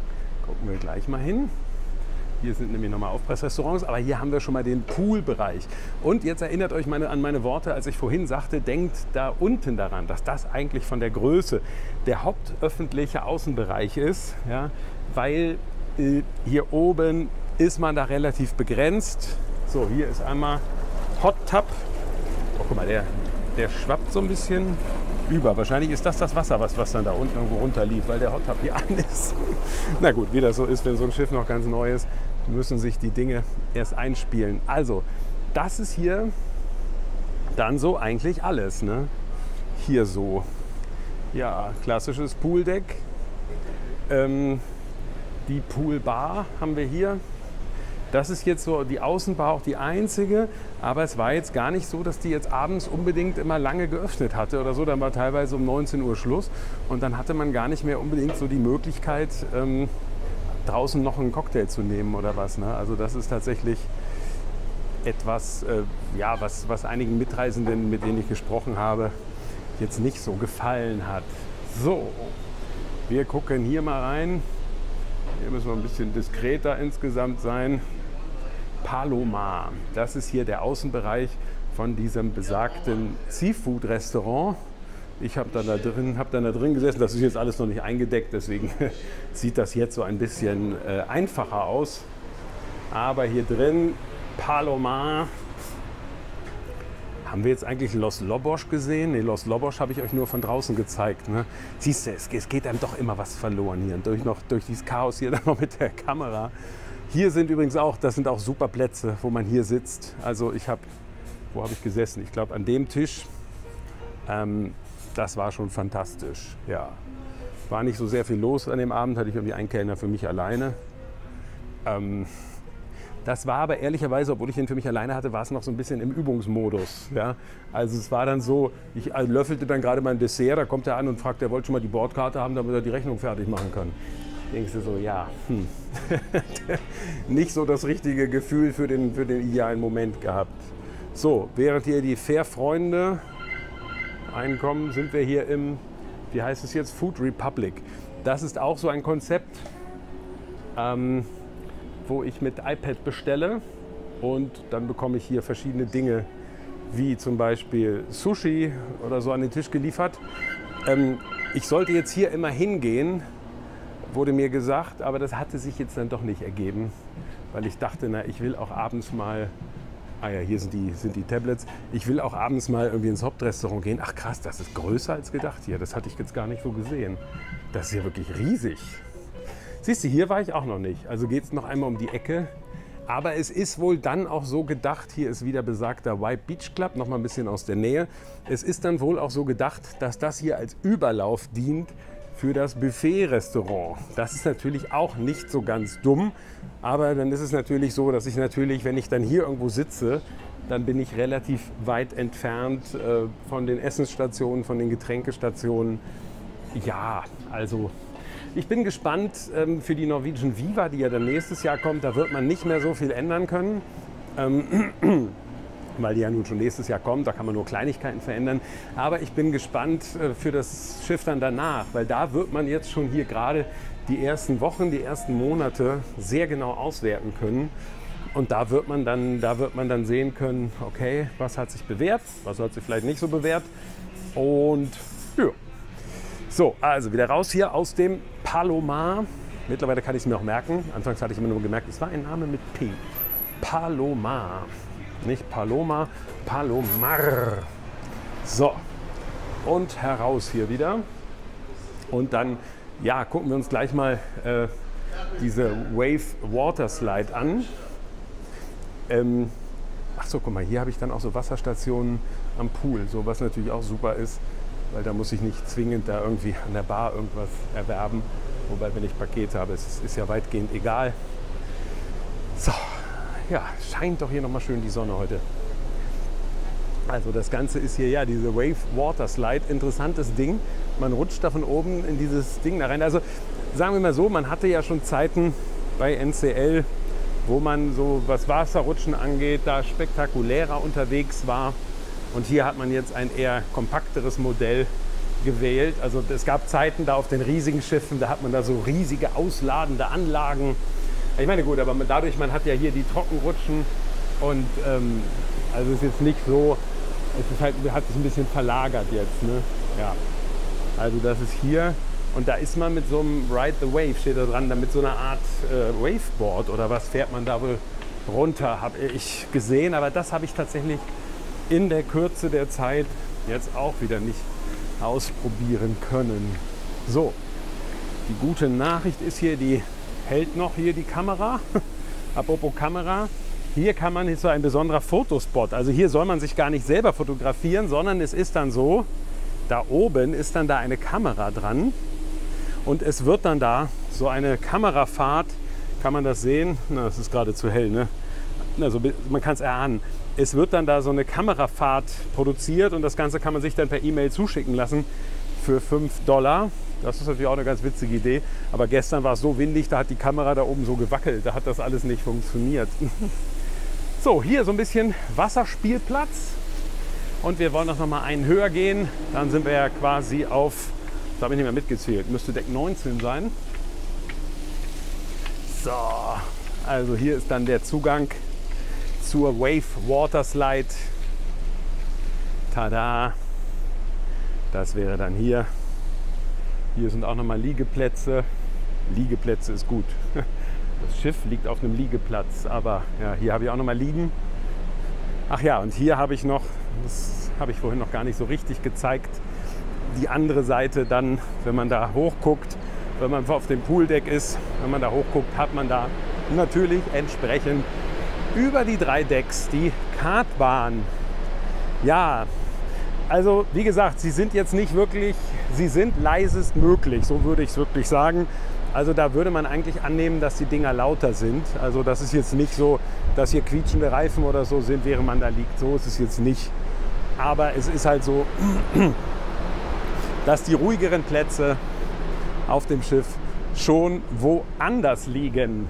Gucken wir gleich mal hin. Hier sind nämlich nochmal Aufpressrestaurants, aber hier haben wir schon mal den Poolbereich. Und jetzt erinnert euch an meine Worte, als ich vorhin sagte, denkt da unten daran, dass das eigentlich von der Größe der hauptöffentliche Außenbereich ist, ja, weil hier oben ist man da relativ begrenzt. So, hier ist einmal Hot Tub. Oh, guck mal, der schwappt so ein bisschen über. Wahrscheinlich ist das Wasser, was dann da unten irgendwo runterlief, weil der Hot Tub hier an ist. Na gut, wie das so ist, wenn so ein Schiff noch ganz neu ist, müssen sich die Dinge erst einspielen. Also, das ist hier dann so eigentlich alles, ne? Hier so, ja, klassisches Pooldeck. Die Poolbar haben wir hier. Das ist jetzt so die Außenbar, auch die einzige, aber es war jetzt gar nicht so, dass die jetzt abends unbedingt immer lange geöffnet hatte oder so. Dann war teilweise um 19 Uhr Schluss und dann hatte man gar nicht mehr unbedingt so die Möglichkeit, draußen noch einen Cocktail zu nehmen oder was. Ne? Also das ist tatsächlich etwas, ja, was einigen Mitreisenden, mit denen ich gesprochen habe, jetzt nicht so gefallen hat. So, wir gucken hier mal rein. Hier müssen wir ein bisschen diskreter insgesamt sein. Palomar, das ist hier der Außenbereich von diesem besagten Seafood-Restaurant. Ich habe dann da drin gesessen, das ist jetzt alles noch nicht eingedeckt, deswegen sieht das jetzt so ein bisschen einfacher aus. Aber hier drin, Palomar. Haben wir jetzt eigentlich Los Lobos gesehen? Ne, Los Lobos habe ich euch nur von draußen gezeigt. Ne? Siehst du, es geht einem doch immer was verloren hier. Und durch dieses Chaos hier dann noch mit der Kamera. Hier sind übrigens auch, das sind auch super Plätze, wo man hier sitzt. Also wo habe ich gesessen? Ich glaube an dem Tisch. Das war schon fantastisch. Ja. War nicht so sehr viel los an dem Abend, hatte ich irgendwie einen Kellner für mich alleine. Das war aber ehrlicherweise, obwohl ich ihn für mich alleine hatte, war es noch so ein bisschen im Übungsmodus. Ja? Also es war dann so, ich löffelte dann gerade mein Dessert, da kommt er an und fragt, er wollte schon mal die Bordkarte haben, damit er die Rechnung fertig machen kann. Denkst du so, ja, nicht so das richtige Gefühl für den idealen Moment gehabt. So, während hier die Fährfreunde einkommen, sind wir hier im, wie heißt es jetzt, Food Republic. Das ist auch so ein Konzept, wo ich mit iPad bestelle und dann bekomme ich hier verschiedene Dinge, wie zum Beispiel Sushi oder so an den Tisch geliefert. Ich sollte jetzt hier immer hingehen, wurde mir gesagt, aber das hatte sich jetzt dann doch nicht ergeben, weil ich dachte, na, ich will auch abends mal, ah ja, hier sind die Tablets, ich will auch abends mal irgendwie ins Hauptrestaurant gehen. Ach krass, das ist größer als gedacht hier, das hatte ich jetzt gar nicht so gesehen. Das ist ja wirklich riesig. Siehst du, hier war ich auch noch nicht. Also geht es noch einmal um die Ecke. Aber es ist wohl dann auch so gedacht, hier ist wieder besagter White Beach Club, noch mal ein bisschen aus der Nähe. Es ist dann wohl auch so gedacht, dass das hier als Überlauf dient für das Buffet-Restaurant. Das ist natürlich auch nicht so ganz dumm. Aber dann ist es natürlich so, dass ich natürlich, wenn ich dann hier irgendwo sitze, dann bin ich relativ weit entfernt von den Essensstationen, von den Getränkestationen. Ja, also ich bin gespannt für die Norwegian Viva, die ja dann nächstes Jahr kommt. Da wird man nicht mehr so viel ändern können, weil die ja nun schon nächstes Jahr kommt. Da kann man nur Kleinigkeiten verändern. Aber ich bin gespannt für das Schiff dann danach, weil da wird man jetzt schon hier gerade die ersten Wochen, die ersten Monate sehr genau auswerten können. Und da wird man dann sehen können, okay, was hat sich bewährt, was hat sich vielleicht nicht so bewährt. Und ja. So, also wieder raus hier aus dem Palomar. Mittlerweile kann ich es mir auch merken. Anfangs hatte ich immer nur gemerkt, es war ein Name mit P. Palomar. Nicht Paloma, Palomar. So, und heraus hier wieder. Und dann, ja, gucken wir uns gleich mal diese Wave Water Slide an. Ach so, guck mal, hier habe ich dann auch so Wasserstationen am Pool, so was natürlich auch super ist. Weil da muss ich nicht zwingend da irgendwie an der Bar irgendwas erwerben. Wobei, wenn ich Paket habe, ist ja weitgehend egal. So, ja, scheint doch hier nochmal schön die Sonne heute. Also das Ganze ist hier, ja, diese Wave Water Slide, interessantes Ding. Man rutscht da von oben in dieses Ding da rein. Also sagen wir mal so, man hatte ja schon Zeiten bei NCL, wo man so, was Wasserrutschen angeht, da spektakulärer unterwegs war. Und hier hat man jetzt ein eher kompakteres Modell, gewählt. Also es gab Zeiten da auf den riesigen Schiffen, da hat man da so riesige ausladende Anlagen. Ich meine gut, aber dadurch, man hat ja hier die Trockenrutschen und also es ist jetzt nicht so, es ist halt, hat sich ein bisschen verlagert jetzt. Ne? Ja. Also das ist hier und da ist man mit so einem Ride the Wave, steht da dran, mit so einer Art Waveboard oder was fährt man da wohl runter, habe ich gesehen. Aber das habe ich tatsächlich in der Kürze der Zeit jetzt auch wieder nicht ausprobieren können. So, die gute Nachricht ist hier, die hält noch hier die Kamera. Apropos Kamera, hier kann man, ist so ein besonderer Fotospot. Also hier soll man sich gar nicht selber fotografieren, sondern es ist dann so, da oben ist dann da eine Kamera dran und es wird dann da so eine Kamerafahrt, kann man das sehen? Na, das ist gerade zu hell, ne? Also man kann es erahnen. Es wird dann da so eine Kamerafahrt produziert und das Ganze kann man sich dann per E-Mail zuschicken lassen für $5. Das ist natürlich auch eine ganz witzige Idee. Aber gestern war es so windig, da hat die Kamera da oben so gewackelt. Da hat das alles nicht funktioniert. So, hier so ein bisschen Wasserspielplatz. Und wir wollen auch noch mal einen höher gehen. Dann sind wir ja quasi auf, das habe ich nicht mehr mitgezählt, müsste Deck 19 sein. So, also hier ist dann der Zugang zur Wave Water Slide. Tada! Das wäre dann hier. Hier sind auch nochmal Liegeplätze. Liegeplätze ist gut. Das Schiff liegt auf einem Liegeplatz, aber ja, hier habe ich auch nochmal liegen. Ach ja, und hier habe ich noch, das habe ich vorhin noch gar nicht so richtig gezeigt, die andere Seite dann, wenn man da hochguckt, wenn man auf dem Pooldeck ist, wenn man da hochguckt, hat man da natürlich entsprechend über die 3 Decks die Kartbahn. Ja, also wie gesagt, sie sind jetzt nicht wirklich, sie sind leisest möglich, so würde ich es wirklich sagen. Also da würde man eigentlich annehmen, dass die Dinger lauter sind. Also das ist jetzt nicht so, dass hier quietschende Reifen oder so sind, während man da liegt. So ist es jetzt nicht. Aber es ist halt so, dass die ruhigeren Plätze auf dem Schiff schon woanders liegen.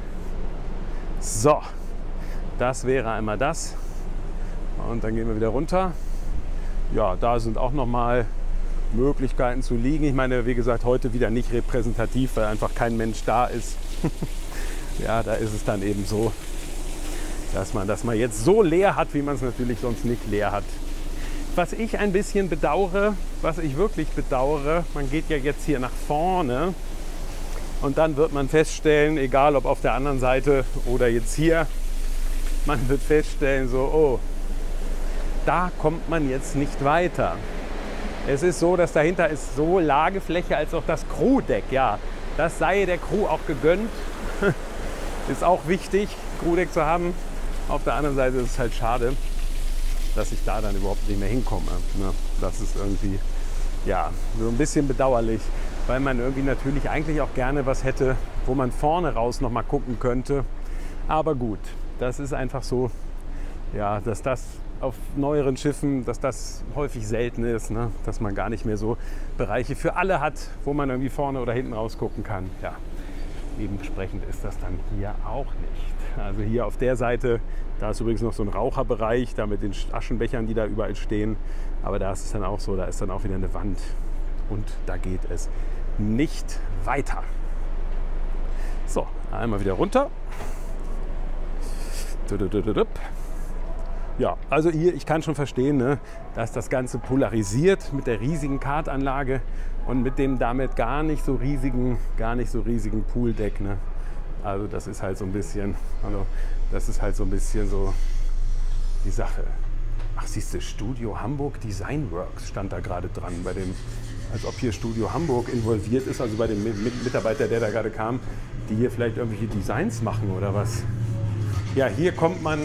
So, das wäre einmal das. Und dann gehen wir wieder runter. Ja, da sind auch nochmal Möglichkeiten zu liegen. Ich meine, wie gesagt, heute wieder nicht repräsentativ, weil einfach kein Mensch da ist. Ja, da ist es dann eben so, dass man das mal jetzt so leer hat, wie man es natürlich sonst nicht leer hat. Was ich ein bisschen bedauere, was ich wirklich bedauere, man geht ja jetzt hier nach vorne und dann wird man feststellen, egal ob auf der anderen Seite oder jetzt hier, man wird feststellen, so, oh, da kommt man jetzt nicht weiter. Es ist so, dass dahinter ist sowohl Lagefläche als auch das Crewdeck. Ja, das sei der Crew auch gegönnt. Ist auch wichtig, Crewdeck zu haben. Auf der anderen Seite ist es halt schade, dass ich da dann überhaupt nicht mehr hinkomme. Das ist irgendwie, ja, so ein bisschen bedauerlich, weil man irgendwie natürlich eigentlich auch gerne was hätte, wo man vorne raus noch mal gucken könnte. Aber gut, das ist einfach so, ja, dass das auf neueren Schiffen, dass das häufig selten ist, ne? Dass man gar nicht mehr so Bereiche für alle hat, wo man irgendwie vorne oder hinten raus gucken kann. Ja, dementsprechend ist das dann hier auch nicht. Also hier auf der Seite, da ist übrigens noch so ein Raucherbereich, da mit den Aschenbechern, die da überall stehen. Aber da ist es dann auch so, da ist dann auch wieder eine Wand und da geht es nicht weiter. So, einmal wieder runter. Ja, also hier, ich kann schon verstehen, ne, dass das Ganze polarisiert mit der riesigen Kartanlage und mit dem damit gar nicht so riesigen Pooldeck. Ne? Also das ist halt so ein bisschen, so die Sache. Ach, siehst du, Studio Hamburg Design Works stand da gerade dran, bei dem, als ob hier Studio Hamburg involviert ist, also bei dem Mitarbeiter, der da gerade kam, die hier vielleicht irgendwelche Designs machen oder was. Ja, hier kommt man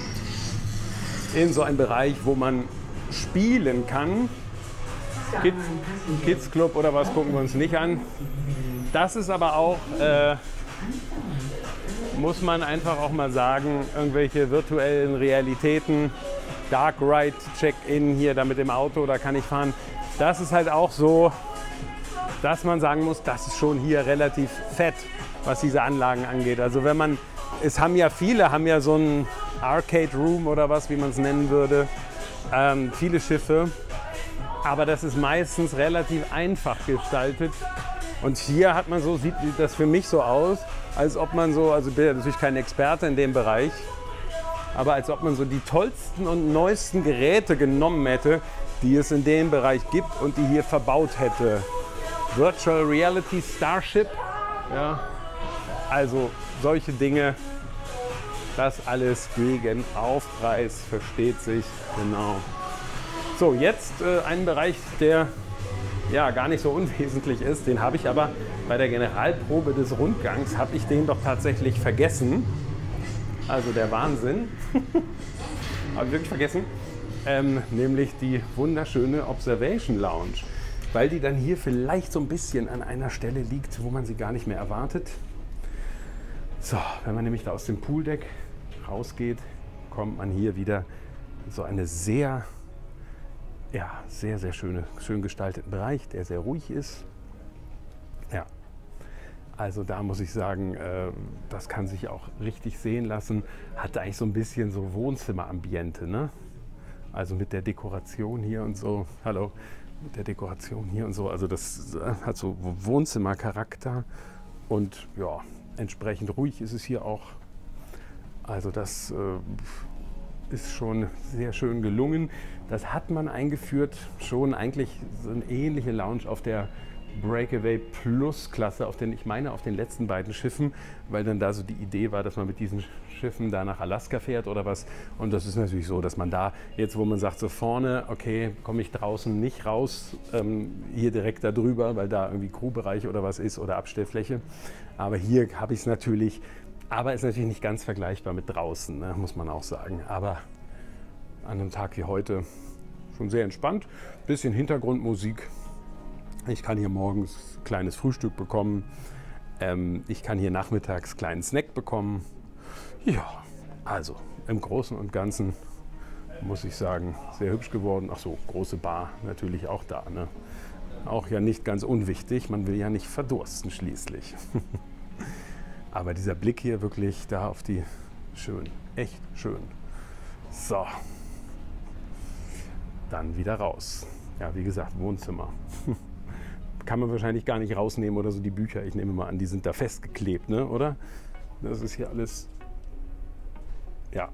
in so einen Bereich, wo man spielen kann. Kids Club oder was gucken wir uns nicht an. Das ist aber auch, muss man einfach auch mal sagen, irgendwelche virtuellen Realitäten, Dark Ride Check-in hier da mit dem Auto, da kann ich fahren. Das ist halt auch so, dass man sagen muss, das ist schon hier relativ fett, was diese Anlagen angeht. Also wenn man, viele haben ja so einen Arcade Room oder was, wie man es nennen würde. Viele Schiffe. Aber das ist meistens relativ einfach gestaltet. Und hier hat man so, sieht das für mich so aus, als ob man so, also ich bin ja natürlich kein Experte in dem Bereich, aber als ob man so die tollsten und neuesten Geräte genommen hätte, die es in dem Bereich gibt und die hier verbaut hätte. Virtual Reality Starship, ja, also solche Dinge, das alles gegen Aufpreis, versteht sich, genau. So, jetzt ein Bereich, der ja gar nicht so unwesentlich ist, den habe ich aber bei der Generalprobe des Rundgangs, habe ich den doch tatsächlich vergessen. Also der Wahnsinn, habe ich wirklich vergessen, nämlich die wunderschöne Observation Lounge, weil die dann hier vielleicht so ein bisschen an einer Stelle liegt, wo man sie gar nicht mehr erwartet. So, wenn man nämlich da aus dem Pooldeck rausgeht, kommt man hier wieder in so eine sehr schön gestalteten Bereich, der sehr ruhig ist. Ja, also da muss ich sagen, das kann sich auch richtig sehen lassen. Hat eigentlich so ein bisschen so Wohnzimmerambiente, ne? Also mit der Dekoration hier und so. Hallo, mit der Dekoration hier und so. Also das hat so Wohnzimmercharakter und ja, entsprechend ruhig ist es hier auch. Also das ist schon sehr schön gelungen. Das hat man eingeführt, schon eigentlich so eine ähnliche Lounge auf der Breakaway Plus Klasse, auf den letzten beiden Schiffen, weil dann da so die Idee war, dass man mit diesen Schiffen da nach Alaska fährt oder was. Und das ist natürlich so, dass man da jetzt, wo man sagt, so vorne, okay, komme ich draußen nicht raus, hier direkt da drüber, weil da irgendwie Crewbereich oder was ist oder Abstellfläche. Aber hier habe ich es natürlich, aber ist natürlich nicht ganz vergleichbar mit draußen, ne, muss man auch sagen. Aber an einem Tag wie heute schon sehr entspannt. Bisschen Hintergrundmusik. Ich kann hier morgens kleines Frühstück bekommen. Ich kann hier nachmittags kleinen Snack bekommen. Ja, also im Großen und Ganzen muss ich sagen, sehr hübsch geworden. Ach so, große Bar natürlich auch da, ne? Auch ja nicht ganz unwichtig. Man will ja nicht verdursten schließlich. Aber dieser Blick hier wirklich da auf die, schön, echt schön. So, dann wieder raus. Ja, wie gesagt, Wohnzimmer. Kann man wahrscheinlich gar nicht rausnehmen oder so, die Bücher. Ich nehme mal an, die sind da festgeklebt, ne? Oder? Das ist hier alles, ja.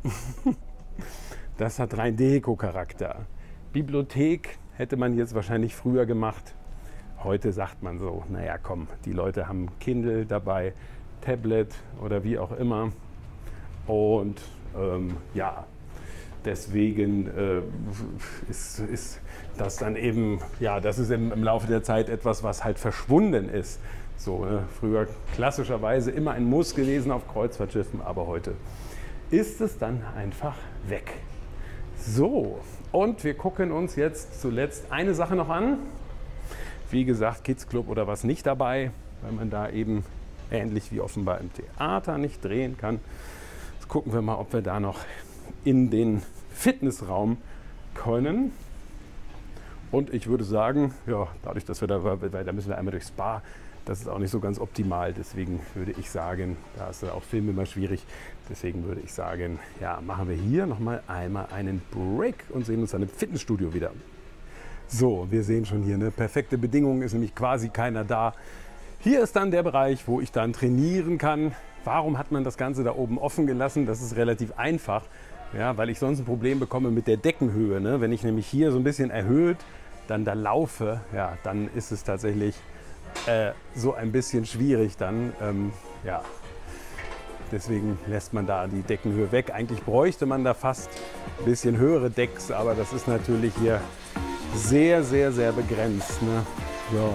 Das hat rein Deko-Charakter. Bibliothek hätte man jetzt wahrscheinlich früher gemacht. Heute sagt man so, naja komm, die Leute haben Kindle dabei, Tablet oder wie auch immer. Und ja, deswegen ist das dann eben, ja, das ist im Laufe der Zeit etwas, was halt verschwunden ist. So, früher klassischerweise immer ein Muss gewesen auf Kreuzfahrtschiffen, aber heute ist es dann einfach weg. So, und wir gucken uns jetzt zuletzt eine Sache noch an. Wie gesagt, Kids Club oder was nicht dabei, weil man da eben ähnlich wie offenbar im Theater nicht drehen kann. Jetzt gucken wir mal, ob wir da noch in den Fitnessraum können. Und ich würde sagen, ja, dadurch, dass wir da müssen wir einmal durchs Spa, das ist auch nicht so ganz optimal. Deswegen würde ich sagen, da ist auch Film immer schwierig. Deswegen würde ich sagen, ja, machen wir hier nochmal einmal einen Break und sehen uns dann im Fitnessstudio wieder. So, wir sehen schon hier, eine perfekte Bedingung, ist nämlich quasi keiner da. Hier ist dann der Bereich, wo ich dann trainieren kann. Warum hat man das Ganze da oben offen gelassen? Das ist relativ einfach, ja, weil ich sonst ein Problem bekomme mit der Deckenhöhe, ne? Wenn ich nämlich hier so ein bisschen erhöht dann da laufe, ja, dann ist es tatsächlich so ein bisschen schwierig dann. Ja. Deswegen lässt man da die Deckenhöhe weg. Eigentlich bräuchte man da fast ein bisschen höhere Decks, aber das ist natürlich hier sehr, sehr, sehr begrenzt, ne? So.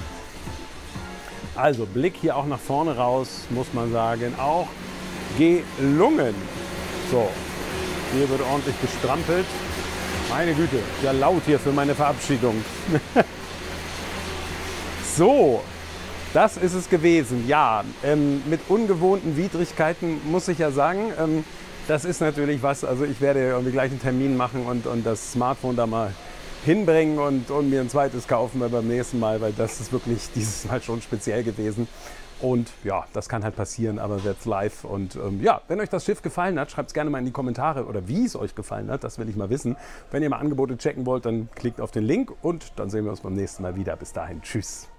Also Blick hier auch nach vorne raus, muss man sagen, auch gelungen. So, hier wird ordentlich gestrampelt. Meine Güte, ja laut hier für meine Verabschiedung. So, das ist es gewesen. Ja, mit ungewohnten Widrigkeiten muss ich ja sagen, das ist natürlich was, also ich werde irgendwie gleich einen Termin machen und das Smartphone da mal hinbringen und mir ein zweites kaufen beim nächsten Mal, weil das ist wirklich dieses Mal schon speziell gewesen. Und ja, das kann halt passieren, aber that's live. Und ja, wenn euch das Schiff gefallen hat, schreibt es gerne mal in die Kommentare oder wie es euch gefallen hat, das will ich mal wissen. Wenn ihr mal Angebote checken wollt, dann klickt auf den Link und dann sehen wir uns beim nächsten Mal wieder. Bis dahin, tschüss.